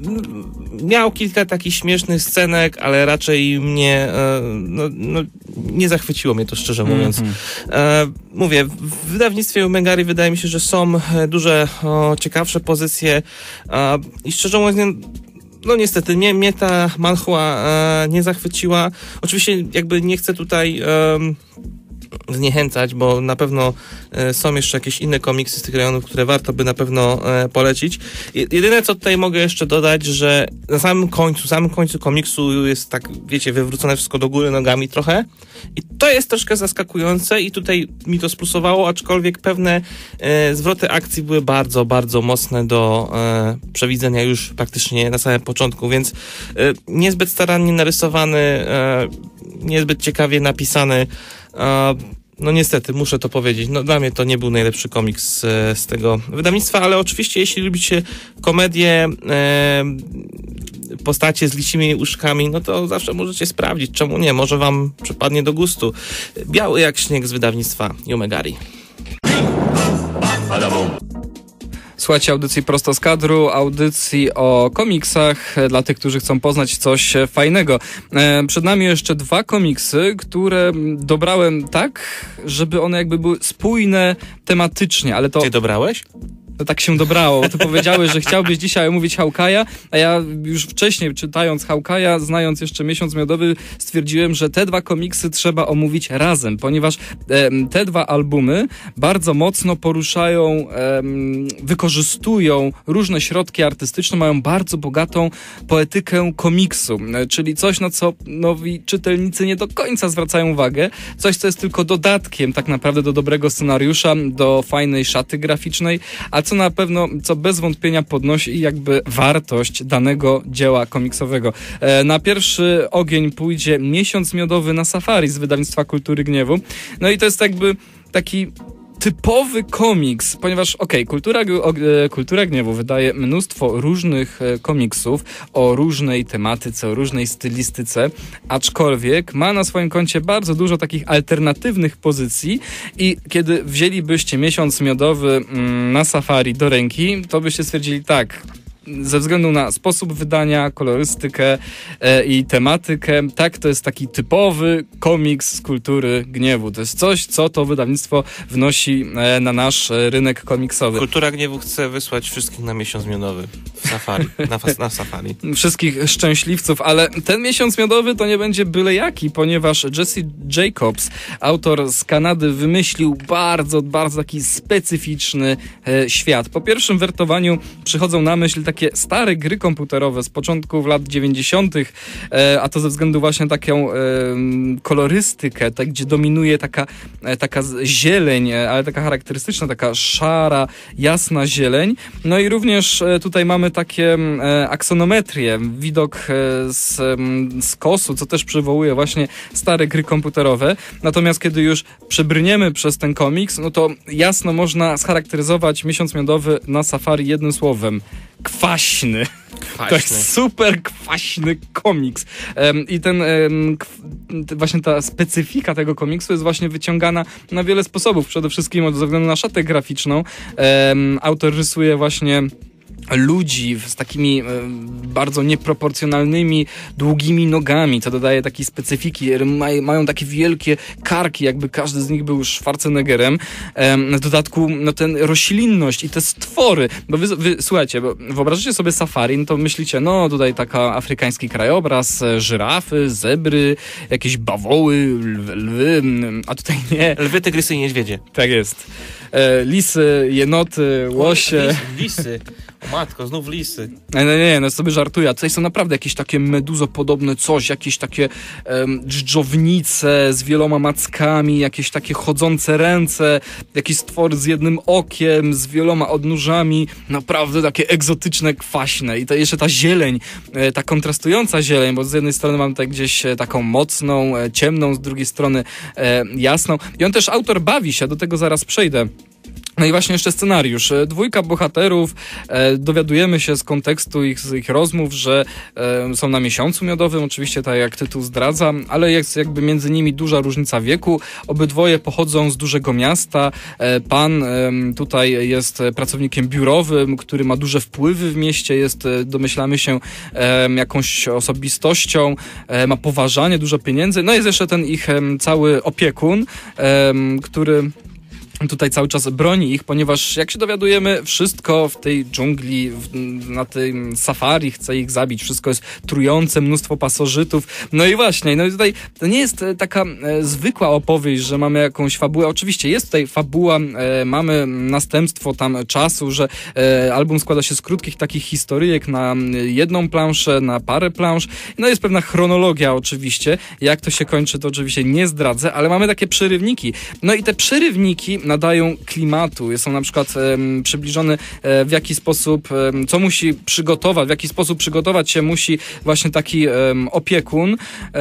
miał kilka takich śmiesznych scenek, ale raczej mnie e, no, no, nie zachwyciło mnie to, szczerze mówiąc. Mm-hmm. E, mówię, w wydawnictwie Umegari wydaje mi się, że są duże, o, ciekawsze pozycje e, i szczerze mówiąc, nie, no niestety, mnie, mnie ta manhwa e, nie zachwyciła. Oczywiście jakby nie chcę tutaj e, zniechęcać, bo na pewno e, są jeszcze jakieś inne komiksy z tych rejonów, które warto by na pewno e, polecić. Jedyne, co tutaj mogę jeszcze dodać, że na samym końcu, samym końcu komiksu jest tak, wiecie, wywrócone wszystko do góry nogami trochę i to jest troszkę zaskakujące i tutaj mi to splusowało, aczkolwiek pewne e, zwroty akcji były bardzo, bardzo mocne do e, przewidzenia już praktycznie na samym początku, więc e, niezbyt starannie narysowany, e, niezbyt ciekawie napisany. No niestety, muszę to powiedzieć. No dla mnie to nie był najlepszy komiks z, z tego wydawnictwa, ale oczywiście jeśli lubicie komedię, e, postacie z licimi uszkami, no to zawsze możecie sprawdzić, czemu nie, może wam przypadnie do gustu. Biały jak śnieg z wydawnictwa Umegari. Słuchajcie audycji prosto z kadru, audycji o komiksach dla tych, którzy chcą poznać coś fajnego. E, przed nami jeszcze dwa komiksy, które dobrałem tak, żeby one jakby były spójne tematycznie, ale to... Ty dobrałeś? No tak się dobrało. Ty powiedziałeś, że chciałbyś dzisiaj omówić Hawkeye'a, a ja już wcześniej czytając Hawkeye'a, znając jeszcze Miesiąc Miodowy, stwierdziłem, że te dwa komiksy trzeba omówić razem, ponieważ e, te dwa albumy bardzo mocno poruszają, e, wykorzystują różne środki artystyczne, mają bardzo bogatą poetykę komiksu, e, czyli coś, na co nowi czytelnicy nie do końca zwracają uwagę, coś, co jest tylko dodatkiem tak naprawdę do dobrego scenariusza, do fajnej szaty graficznej, a co na pewno, co bez wątpienia podnosi jakby wartość danego dzieła komiksowego. E, na pierwszy ogień pójdzie Miesiąc Miodowy na Safari z wydawnictwa Kultury Gniewu. No i to jest jakby taki typowy komiks, ponieważ okej, okay, Kultura, e, Kultura Gniewu wydaje mnóstwo różnych e, komiksów o różnej tematyce, o różnej stylistyce, aczkolwiek ma na swoim koncie bardzo dużo takich alternatywnych pozycji i kiedy wzięlibyście Miesiąc Miodowy mm, na Safari do ręki, to byście stwierdzili tak, ze względu na sposób wydania, kolorystykę e, i tematykę, tak, to jest taki typowy komiks z Kultury Gniewu. To jest coś, co to wydawnictwo wnosi e, na nasz e, rynek komiksowy. Kultura Gniewu chce wysłać wszystkich na Miesiąc Miodowy w Safari, na, na Safari. Wszystkich szczęśliwców, ale ten Miesiąc Miodowy to nie będzie byle jaki, ponieważ Jesse Jacobs, autor z Kanady, wymyślił bardzo, bardzo taki specyficzny e, świat. Po pierwszym wertowaniu przychodzą na myśl takie stare gry komputerowe z początków lat dziewięćdziesiątych, e, a to ze względu właśnie na taką e, kolorystykę, tak, gdzie dominuje taka, e, taka zieleń, e, ale taka charakterystyczna, taka szara, jasna zieleń. No i również e, tutaj mamy takie e, aksonometrię, widok e, z, z kosu, co też przywołuje właśnie stare gry komputerowe. Natomiast kiedy już przebrniemy przez ten komiks, no to jasno można scharakteryzować Miesiąc Miodowy na Safari jednym słowem. Kwaśny. Kwaśny. To jest super kwaśny komiks. Um, I ten um, k- właśnie ta specyfika tego komiksu jest właśnie wyciągana na wiele sposobów. Przede wszystkim ze względu na szatę graficzną. Um, autor rysuje właśnie ludzi z takimi e, bardzo nieproporcjonalnymi, długimi nogami, co dodaje takiej specyfiki. Maj, mają takie wielkie karki, jakby każdy z nich był Schwarzeneggerem. E, w dodatku no, ten roślinność i te stwory. Bo wy, wy słuchajcie, bo wyobrażacie sobie safari, no to myślicie, no tutaj taka afrykański krajobraz, żyrafy, zebry, jakieś bawoły, lwy, lwy, a tutaj nie. Lwy, tygrysy i niedźwiedzie. Tak jest. E, lisy, jenoty, łosie. Lisy. lisy. O matko, znów lisy. Nie, nie, nie, no sobie żartuję. A tutaj są naprawdę jakieś takie meduzopodobne coś, jakieś takie um, dżdżownice z wieloma mackami, jakieś takie chodzące ręce, jakieś stwory z jednym okiem, z wieloma odnóżami. Naprawdę takie egzotyczne, kwaśne. I to jeszcze ta zieleń, e, ta kontrastująca zieleń, bo z jednej strony mam tutaj gdzieś e, taką mocną, e, ciemną, z drugiej strony e, jasną. I on też, autor bawi się, do tego zaraz przejdę. No i właśnie jeszcze scenariusz. Dwójka bohaterów, e, dowiadujemy się z kontekstu ich, z ich rozmów, że e, są na miesiącu miodowym, oczywiście tak jak tytuł zdradza, ale jest jakby między nimi duża różnica wieku. Obydwoje pochodzą z dużego miasta. E, pan e, tutaj jest pracownikiem biurowym, który ma duże wpływy w mieście, jest, domyślamy się, e, jakąś osobistością, e, ma poważanie, dużo pieniędzy. No jest jeszcze ten ich e, cały opiekun, e, który tutaj cały czas broni ich, ponieważ jak się dowiadujemy, wszystko w tej dżungli, w, na tym safari chce ich zabić, wszystko jest trujące, mnóstwo pasożytów. No i właśnie, no i tutaj to nie jest taka e, zwykła opowieść, że mamy jakąś fabułę. Oczywiście jest tutaj fabuła, e, mamy następstwo tam czasu, że e, album składa się z krótkich takich historyjek na jedną planszę, na parę plansz. No jest pewna chronologia oczywiście. Jak to się kończy, to oczywiście nie zdradzę, ale mamy takie przerywniki. No i te przerywniki nadają klimatu. Są na przykład um, przybliżone um, w jaki sposób, um, co musi przygotować, w jaki sposób przygotować się musi właśnie taki um, opiekun,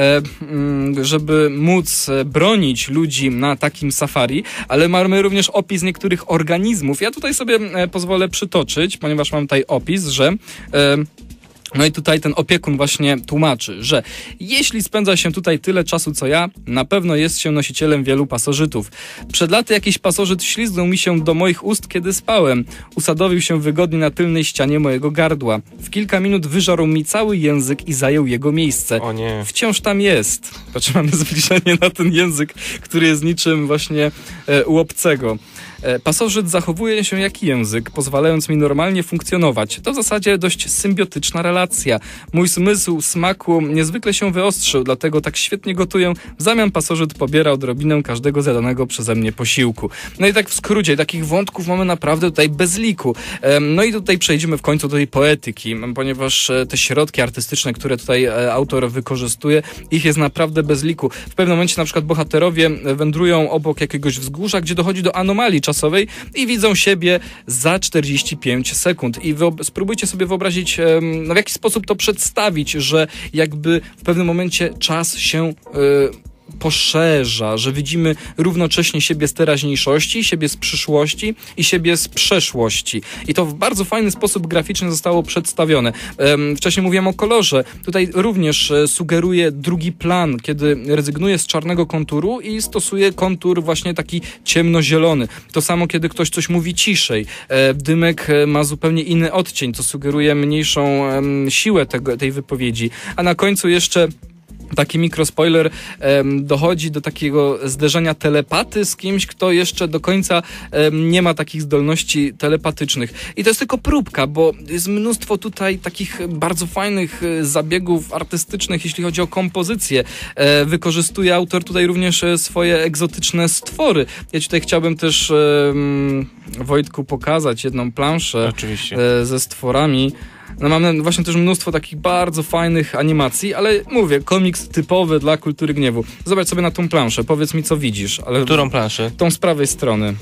um, żeby móc bronić ludzi na takim safari, ale mamy również opis niektórych organizmów. Ja tutaj sobie um, pozwolę przytoczyć, ponieważ mam tutaj opis, że um, no i tutaj ten opiekun właśnie tłumaczy, że jeśli spędza się tutaj tyle czasu co ja, na pewno jest się nosicielem wielu pasożytów. Przed laty jakiś pasożyt ślizgnął mi się do moich ust, kiedy spałem. Usadowił się wygodnie na tylnej ścianie mojego gardła. W kilka minut wyżarł mi cały język i zajął jego miejsce. O nie. Wciąż tam jest. Patrz, mamy zbliżenie na ten język, który jest niczym właśnie e, u obcego. Pasożyt zachowuje się jak język, pozwalając mi normalnie funkcjonować. To w zasadzie dość symbiotyczna relacja. Mój zmysł smaku niezwykle się wyostrzył, dlatego tak świetnie gotuję. W zamian pasożyt pobiera odrobinę każdego zjadanego przeze mnie posiłku. No i tak w skrócie, takich wątków mamy naprawdę tutaj bez liku. No i tutaj przejdziemy w końcu do tej poetyki, ponieważ te środki artystyczne, które tutaj autor wykorzystuje, ich jest naprawdę bez liku. W pewnym momencie na przykład bohaterowie wędrują obok jakiegoś wzgórza, gdzie dochodzi do anomalii czasowej i widzą siebie za czterdzieści pięć sekund. I wyob- spróbujcie sobie wyobrazić, no w jaki sposób to przedstawić, że jakby w pewnym momencie czas się yy, poszerza, że widzimy równocześnie siebie z teraźniejszości, siebie z przyszłości i siebie z przeszłości. I to w bardzo fajny sposób graficznie zostało przedstawione. Um, wcześniej mówiłem o kolorze. Tutaj również e, sugeruje drugi plan, kiedy rezygnuje z czarnego konturu i stosuje kontur właśnie taki ciemnozielony. To samo, kiedy ktoś coś mówi ciszej. E, dymek e, ma zupełnie inny odcień, co sugeruje mniejszą e, siłę tego, tej wypowiedzi. A na końcu jeszcze taki mikrospoiler, um, dochodzi do takiego zderzenia telepaty z kimś, kto jeszcze do końca um, nie ma takich zdolności telepatycznych. I to jest tylko próbka, bo jest mnóstwo tutaj takich bardzo fajnych e, zabiegów artystycznych, jeśli chodzi o kompozycję. E, wykorzystuje autor tutaj również e, swoje egzotyczne stwory. Ja tutaj chciałbym też e, Wojtku pokazać jedną planszę Oczywiście. E, ze stworami. No mamy właśnie też mnóstwo takich bardzo fajnych animacji, ale mówię, komiks typowy dla Kultury Gniewu. Zobacz sobie na tą planszę, powiedz mi co widzisz. Ale Którą planszę? Tą z prawej strony.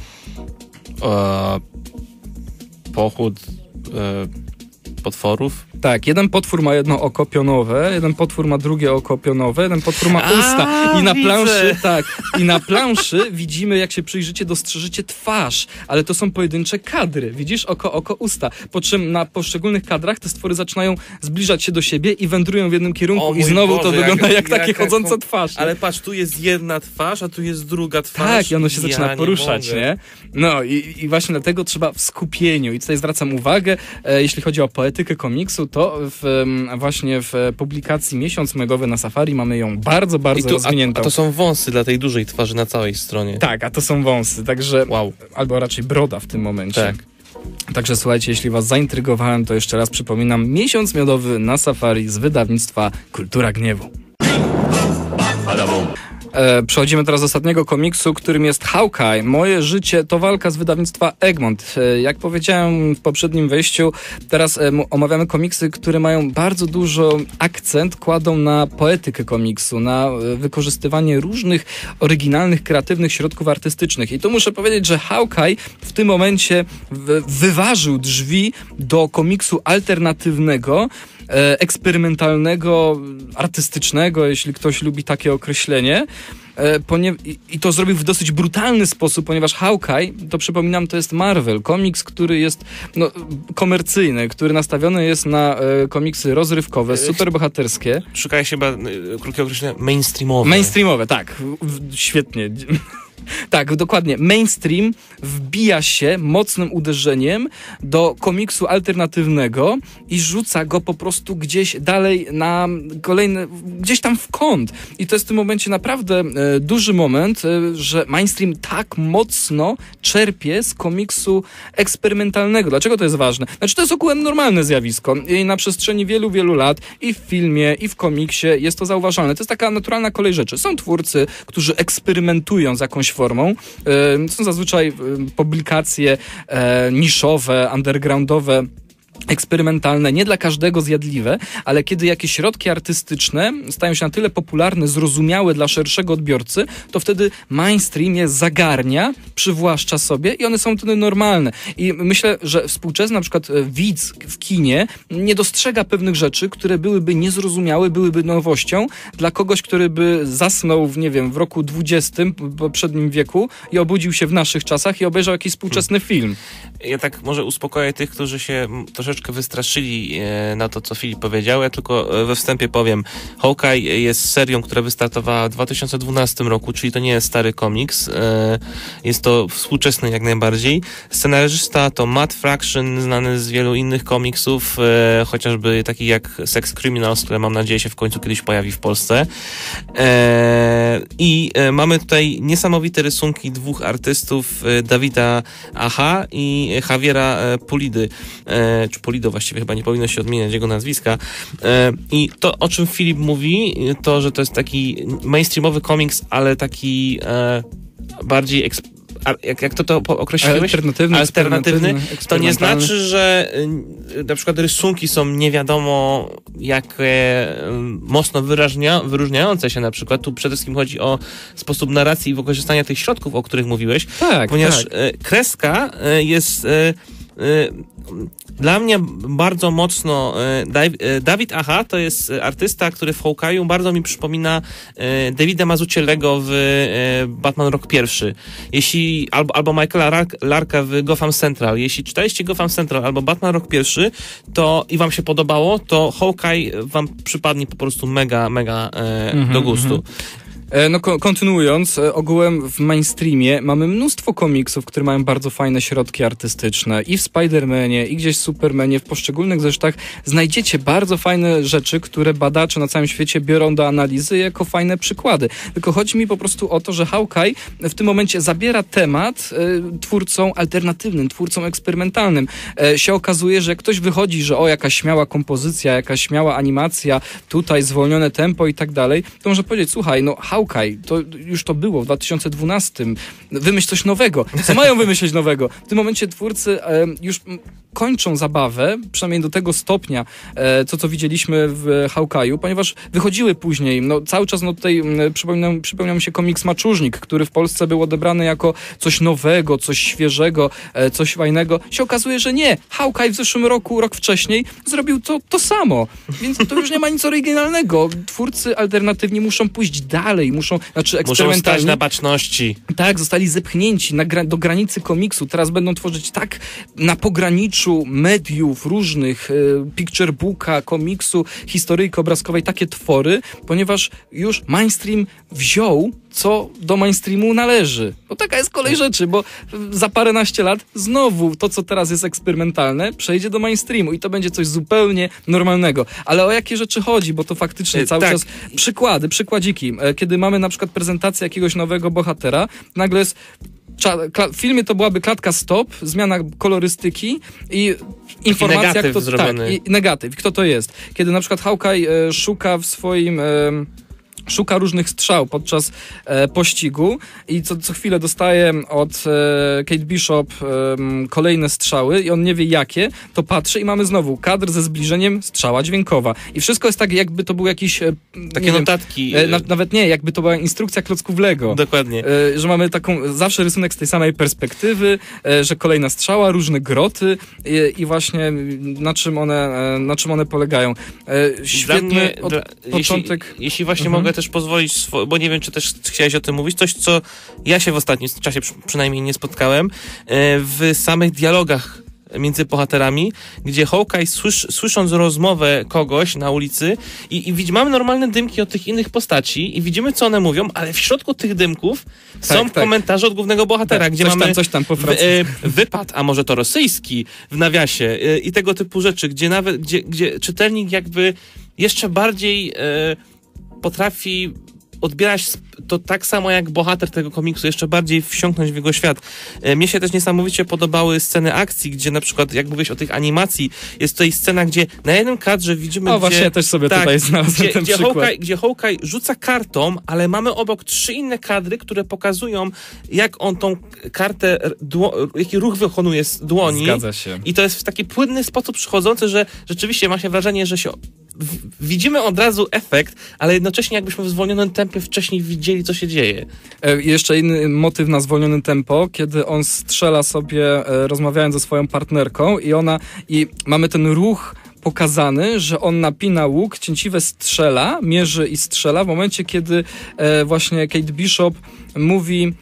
E, pochód e, potworów. Tak, jeden potwór ma jedno oko pionowe, jeden potwór ma drugie oko pionowe, jeden potwór ma A, usta. I na widzę. planszy, tak, i na planszy widzimy, jak się przyjrzycie, dostrzeżycie twarz, ale to są pojedyncze kadry. Widzisz? Oko, oko, usta. Po czym na poszczególnych kadrach te stwory zaczynają zbliżać się do siebie i wędrują w jednym kierunku. O I mój znowu Boże, to wygląda jak, jak- takie jaka chodząca kom- twarz. Ale patrz, tu jest jedna twarz, a tu jest druga twarz. Tak, i ono się Ja zaczyna nie poruszać, mogę. nie? No i, i właśnie dlatego trzeba w skupieniu. I tutaj zwracam uwagę, e, jeśli chodzi o poetykę komiksu, to w, em, właśnie w publikacji Miesiąc Miodowy na Safari mamy ją bardzo, I bardzo tu, a, rozwiniętą. a to są wąsy dla tej dużej twarzy na całej stronie. Tak, a to są wąsy, także... Wow. Albo raczej broda w tym momencie. Tak. Także słuchajcie, jeśli was zaintrygowałem, to jeszcze raz przypominam, Miesiąc Miodowy na Safari z wydawnictwa Kultura Gniewu. E, przechodzimy teraz do ostatniego komiksu, którym jest Hawkeye. Moje życie to walka z wydawnictwa Egmont. E, jak powiedziałem w poprzednim wejściu, teraz e, m- omawiamy komiksy, które mają bardzo dużo akcent, kładą na poetykę komiksu, na e, wykorzystywanie różnych oryginalnych, kreatywnych środków artystycznych. I tu muszę powiedzieć, że Hawkeye w tym momencie w- wyważył drzwi do komiksu alternatywnego, e, eksperymentalnego, artystycznego, jeśli ktoś lubi takie określenie. e, ponie- i, i to zrobił w dosyć brutalny sposób, ponieważ Hawkeye, to przypominam, to jest Marvel, komiks, który jest no, komercyjny, który nastawiony jest na e, komiksy rozrywkowe, superbohaterskie. Szukałeś chyba krótkiego określenia mainstreamowe. Mainstreamowe, tak. W, świetnie. Tak, dokładnie. Mainstream wbija się mocnym uderzeniem do komiksu alternatywnego i rzuca go po prostu gdzieś dalej na kolejny, gdzieś tam w kąt. I to jest w tym momencie naprawdę e, duży moment, e, że mainstream tak mocno czerpie z komiksu eksperymentalnego. Dlaczego to jest ważne? Znaczy, to jest ogółem normalne zjawisko i na przestrzeni wielu, wielu lat i w filmie, i w komiksie jest to zauważalne. To jest taka naturalna kolej rzeczy. Są twórcy, którzy eksperymentują z jakąś formą. Są zazwyczaj publikacje niszowe, undergroundowe, eksperymentalne, nie dla każdego zjadliwe, ale kiedy jakieś środki artystyczne stają się na tyle popularne, zrozumiałe dla szerszego odbiorcy, to wtedy mainstream je zagarnia, przywłaszcza sobie i one są wtedy normalne. I myślę, że współczesny na przykład widz w kinie nie dostrzega pewnych rzeczy, które byłyby niezrozumiałe, byłyby nowością dla kogoś, który by zasnął w, nie wiem, w roku dwudziestym, w poprzednim wieku i obudził się w naszych czasach i obejrzał jakiś współczesny film. Ja tak może uspokoję tych, którzy się troszeczkę wystraszyli na to, co Filip powiedział. Ja tylko we wstępie powiem, Hawkeye jest serią, która wystartowała w dwa tysiące dwunastym roku, czyli to nie jest stary komiks. Jest to współczesny jak najbardziej. Scenarzysta to Matt Fraction, znany z wielu innych komiksów, chociażby takich jak Sex Criminals, które mam nadzieję się w końcu kiedyś pojawi w Polsce. I mamy tutaj niesamowite rysunki dwóch artystów, Davida Aha i Javiera Pulidy, czy Polido właściwie, chyba nie powinno się odmieniać jego nazwiska. I to, o czym Filip mówi, to, że to jest taki mainstreamowy komiks, ale taki bardziej eksp- Jak, jak to to określiłeś? Alternatywny, Alternatywny. To nie znaczy, że na przykład rysunki są nie wiadomo jak e, mocno wyrażnia, wyróżniające się na przykład. Tu przede wszystkim chodzi o sposób narracji i wykorzystania tych środków, o których mówiłeś. Tak, ponieważ tak. E, kreska e, jest e, e, dla mnie bardzo mocno e, David Aha to jest artysta, który w Hawkeye'u bardzo mi przypomina e, Davida Mazzucchelliego w e, Batman Rok Pierwszy. Jeśli, albo, albo Michaela Lark, Larka w Gotham Central. Jeśli czytaliście Gotham Central albo Batman Rok Pierwszy, to i wam się podobało, to Hawkeye wam przypadnie po prostu mega, mega e, mm-hmm, do gustu. Mm-hmm. No kontynuując, ogółem w mainstreamie mamy mnóstwo komiksów, które mają bardzo fajne środki artystyczne i w Spider-Manie, i gdzieś w Supermanie, w poszczególnych zresztach znajdziecie bardzo fajne rzeczy, które badacze na całym świecie biorą do analizy jako fajne przykłady. Tylko chodzi mi po prostu o to, że Hawkeye w tym momencie zabiera temat y, twórcom alternatywnym, twórcom eksperymentalnym. Y, się okazuje, że jak ktoś wychodzi, że o, jakaś śmiała kompozycja, jakaś śmiała animacja, tutaj zwolnione tempo i tak dalej, to może powiedzieć, słuchaj, no Hawkeye, to już to było w dwa tysiące dwunastym. Wymyśl coś nowego. Co mają wymyślić nowego? W tym momencie twórcy e, już kończą zabawę, przynajmniej do tego stopnia, e, co co widzieliśmy w Hawkeye'u, ponieważ wychodziły później, no cały czas no tutaj przypominam, przypomniał mi się komiks Maczużnik, który w Polsce był odebrany jako coś nowego, coś świeżego, e, coś fajnego. Się okazuje, że nie. Hawkeye w zeszłym roku, rok wcześniej zrobił to, to samo. Więc to już nie ma nic oryginalnego. Twórcy alternatywni muszą pójść dalej, muszą, znaczy eksperymentalni. Muszą stać na baczności. Tak, zostali zepchnięci na gra- do granicy komiksu. Teraz będą tworzyć tak na pograniczu mediów różnych, y, picture booka, komiksu, historyjki obrazkowej, takie twory, ponieważ już mainstream wziął, co do mainstreamu należy. Bo taka jest kolej rzeczy, bo za paręnaście lat znowu to, co teraz jest eksperymentalne, przejdzie do mainstreamu i to będzie coś zupełnie normalnego. Ale o jakie rzeczy chodzi? Bo to faktycznie cały tak. czas przykłady, przykładziki. Kiedy mamy na przykład prezentację jakiegoś nowego bohatera, nagle jest w filmie to byłaby klatka stop, zmiana kolorystyki i informacja, negatyw kto, zrobiony. tak, i negatyw, kto to jest. Kiedy na przykład Hawkeye e, szuka w swoim... E, szuka różnych strzał podczas e, pościgu i co, co chwilę dostaje od e, Kate Bishop e, kolejne strzały i on nie wie jakie, to patrzy i mamy znowu kadr ze zbliżeniem, strzała dźwiękowa. I wszystko jest tak, jakby to był jakiś... E, Takie notatki. Wiem, e, na, nawet nie, jakby to była instrukcja klocków Lego. Dokładnie. E, że mamy taką, zawsze rysunek z tej samej perspektywy, e, że kolejna strzała, różne groty i, i właśnie na czym one, e, na czym one polegają. E, świetny mnie, od, dla, początek... Jeśli, jeśli właśnie mhm. mogę też pozwolić, swo- bo nie wiem, czy też chciałeś o tym mówić, coś, co ja się w ostatnim czasie przy, przynajmniej nie spotkałem, e, w samych dialogach między bohaterami, gdzie Hawkeye słysz, słysząc rozmowę kogoś na ulicy i, i widzi, mamy normalne dymki od tych innych postaci i widzimy, co one mówią, ale w środku tych dymków tak, są tak. komentarze od głównego bohatera, tak, gdzie coś mamy tam, coś tam po w, e, wypad, a może to rosyjski w nawiasie e, i tego typu rzeczy, gdzie nawet, gdzie, gdzie czytelnik jakby jeszcze bardziej e, potrafi odbierać to tak samo jak bohater tego komiksu, jeszcze bardziej wsiąknąć w jego świat. E, mnie się też niesamowicie podobały sceny akcji, gdzie na przykład, jak mówiłeś o tych animacji, jest tutaj scena, gdzie na jednym kadrze widzimy, o, gdzie... właśnie, ja też sobie tak, tutaj znalazłem gdzie, ten gdzie przykład. Hawkeye, gdzie Hawkeye rzuca kartą, ale mamy obok trzy inne kadry, które pokazują, jak on tą kartę, dło, jaki ruch wykonuje z dłoni. Zgadza się. I to jest w taki płynny sposób przychodzący, że rzeczywiście ma się wrażenie, że się widzimy od razu efekt, ale jednocześnie jakbyśmy w zwolnionym tempie wcześniej widzieli, co się dzieje. E, jeszcze inny motyw na zwolnionym tempo, kiedy on strzela sobie, e, rozmawiając ze swoją partnerką i ona, i mamy ten ruch pokazany, że on napina łuk, cięciwe strzela, mierzy i strzela w momencie, kiedy e, właśnie Kate Bishop mówi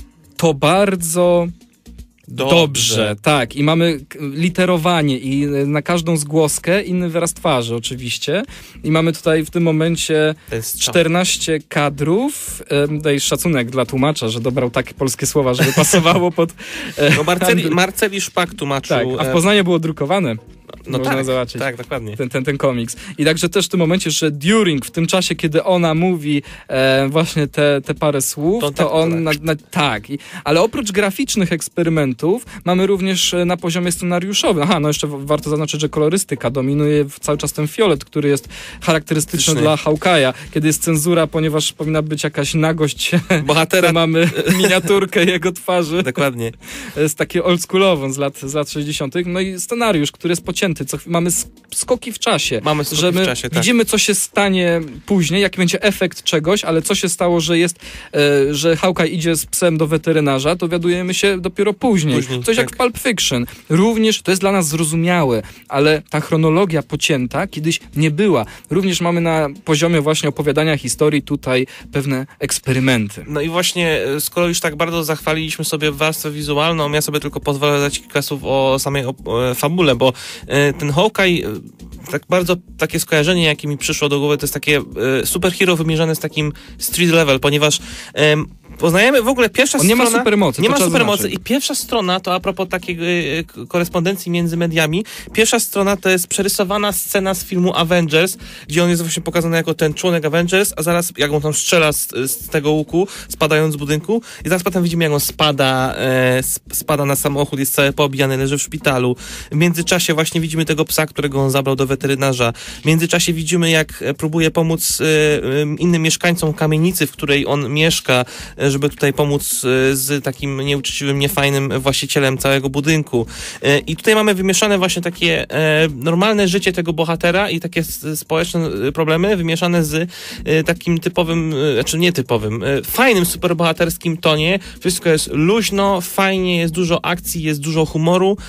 to bardzo... Dobrze. Dobrze, tak. I mamy literowanie i na każdą zgłoskę inny wyraz twarzy oczywiście. I mamy tutaj w tym momencie czternaście kadrów. Daj szacunek dla tłumacza, że dobrał takie polskie słowa, żeby pasowało pod... No Marceli, Marceli Szpak tłumaczył. Tak, a w Poznaniu było drukowane. No można tak, zobaczyć. Tak, dokładnie. Ten, ten, ten komiks. I także też w tym momencie, że during, w tym czasie, kiedy ona mówi e, właśnie te, te parę słów, to, to tak, on... Na, na, tak. I, ale oprócz graficznych eksperymentów mamy również na poziomie scenariuszowym. Aha, no jeszcze warto zaznaczyć, że kolorystyka dominuje cały czas ten fiolet, który jest charakterystyczny Tyczny. dla Hawkeye'a. Kiedy jest cenzura, ponieważ powinna być jakaś nagość bohatera, to mamy miniaturkę jego twarzy. Dokładnie. Jest takie oldschoolową z lat, z lat sześćdziesiątych. No i scenariusz, który jest pocięty. Co, mamy skoki w czasie. Mamy skoki że my w czasie, tak. Widzimy, co się stanie później, jaki będzie efekt czegoś, ale co się stało, że jest, e, że Hawkeye idzie z psem do weterynarza, dowiadujemy się dopiero później. później Coś tak. jak w Pulp Fiction. Również to jest dla nas zrozumiałe, ale ta chronologia pocięta kiedyś nie była. Również mamy na poziomie właśnie opowiadania historii tutaj pewne eksperymenty. No i właśnie, skoro już tak bardzo zachwaliliśmy sobie warstwę wizualną, ja sobie tylko pozwolę dać kilka słów o samej o, o, fabule, bo ten Hawkeye, tak bardzo takie skojarzenie, jakie mi przyszło do głowy, to jest takie e, superhero wymierzone z takim street level, ponieważ e, poznajemy w ogóle pierwsza On strona... nie ma supermocy. Nie ma supermocy i pierwsza strona, to a propos takiej e, korespondencji między mediami, pierwsza strona to jest przerysowana scena z filmu Avengers, gdzie on jest właśnie pokazany jako ten członek Avengers, a zaraz jak on tam strzela z, z tego łuku, spadając z budynku i zaraz potem widzimy, jak on spada, e, spada na samochód, jest cały poobijany, leży w szpitalu. W międzyczasie właśnie widzimy tego psa, którego on zabrał do weterynarza. W międzyczasie widzimy, jak próbuje pomóc e, innym mieszkańcom kamienicy, w której on mieszka, żeby tutaj pomóc z takim nieuczciwym, niefajnym właścicielem całego budynku. I tutaj mamy wymieszane właśnie takie normalne życie tego bohatera i takie społeczne problemy wymieszane z takim typowym, znaczy nietypowym, fajnym, superbohaterskim tonie. Wszystko jest luźno, fajnie, jest dużo akcji, jest dużo humoru.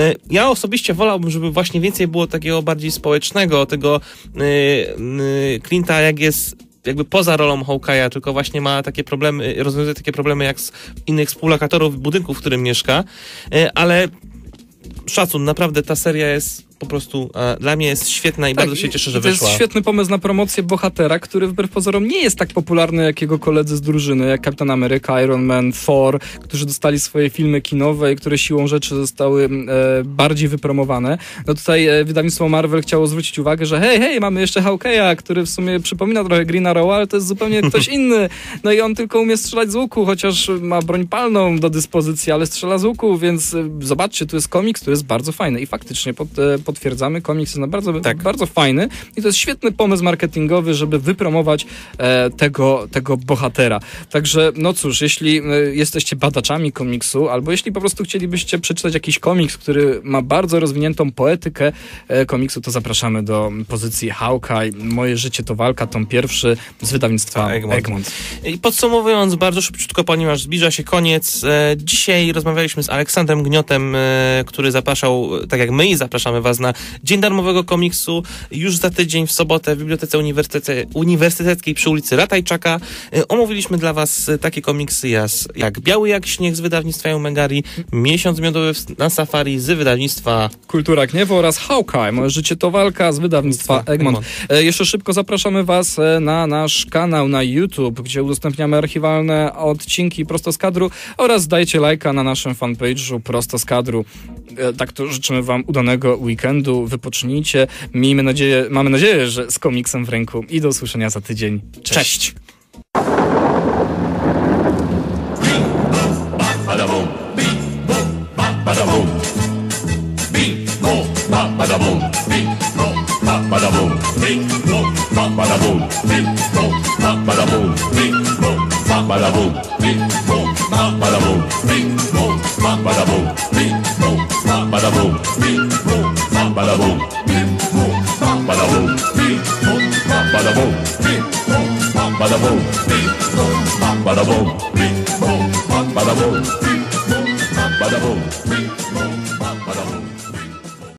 Ja osobiście wolałbym, żeby właśnie więcej było takiego bardziej społecznego, tego Clint'a, jak jest jakby poza rolą Hawkeye'a, tylko właśnie ma takie problemy, rozwiązuje takie problemy jak z innych współlokatorów budynku, w którym mieszka, ale szacun, naprawdę ta seria jest po prostu e, dla mnie jest świetna i tak, bardzo się cieszę, że to wyszła. To jest świetny pomysł na promocję bohatera, który wbrew pozorom nie jest tak popularny jak jego koledzy z drużyny, jak Kapitan Ameryka, Iron Man, Thor, którzy dostali swoje filmy kinowe i które siłą rzeczy zostały e, bardziej wypromowane. No tutaj e, wydawnictwo Marvel chciało zwrócić uwagę, że hej, hej, mamy jeszcze Hawkeye'a, który w sumie przypomina trochę Green Arrow, ale to jest zupełnie ktoś inny. No i on tylko umie strzelać z łuku, chociaż ma broń palną do dyspozycji, ale strzela z łuku, więc e, zobaczcie, tu jest komiks, który jest bardzo fajny i faktycznie pod, e, potwierdzamy, komiks jest bardzo, tak. bardzo fajny i to jest świetny pomysł marketingowy, żeby wypromować e, tego, tego bohatera. Także, no cóż, jeśli e, jesteście badaczami komiksu, albo jeśli po prostu chcielibyście przeczytać jakiś komiks, który ma bardzo rozwiniętą poetykę e, komiksu, to zapraszamy do pozycji Hawkeye. Moje życie to walka, tom pierwszy z wydawnictwa Egmont. Egmont. I podsumowując bardzo szybciutko, ponieważ zbliża się koniec, e, dzisiaj rozmawialiśmy z Aleksandrem Gniotem, e, który zapraszał, tak jak my i zapraszamy was Was na Dzień Darmowego Komiksu. Już za tydzień w sobotę w Bibliotece Uniwersytece, Uniwersyteckiej przy ulicy Ratajczaka omówiliśmy dla Was takie komiksy jak Biały jak śnieg z wydawnictwa Eumegari, Miesiąc miodowy na safari z wydawnictwa Kultura Gniewu oraz Hawkeye, moje życie to walka z wydawnictwa Egmont. E, jeszcze szybko zapraszamy Was na nasz kanał na YouTube, gdzie udostępniamy archiwalne odcinki prosto z kadru oraz dajcie lajka na naszym fanpage'u prosto z kadru. E, tak to życzymy Wam udanego weekendu, wypocznijcie. Miejmy nadzieję, mamy nadzieję, że z komiksem w ręku i do usłyszenia za tydzień. Cześć! Cześć. Badabum, beat, boom, ba, badabum, beat, boom, ba, badabum, beat, boom, ba, badabum, beat, boom, ba, badabum, beat, boom, ba, badabum, beat, boom, ba, badabum, beat, boom, ba, badabum, beat, boom, ba, badabum, beat, boom, ba, badabum, beat, boom, ba, badabum, beat, boom, ba, badabum, beat, boom, ba, badabum, beat, boom, ba, badabum, beat, boom, ba, badabum, beat, boom, ba, badabum. Badaboo.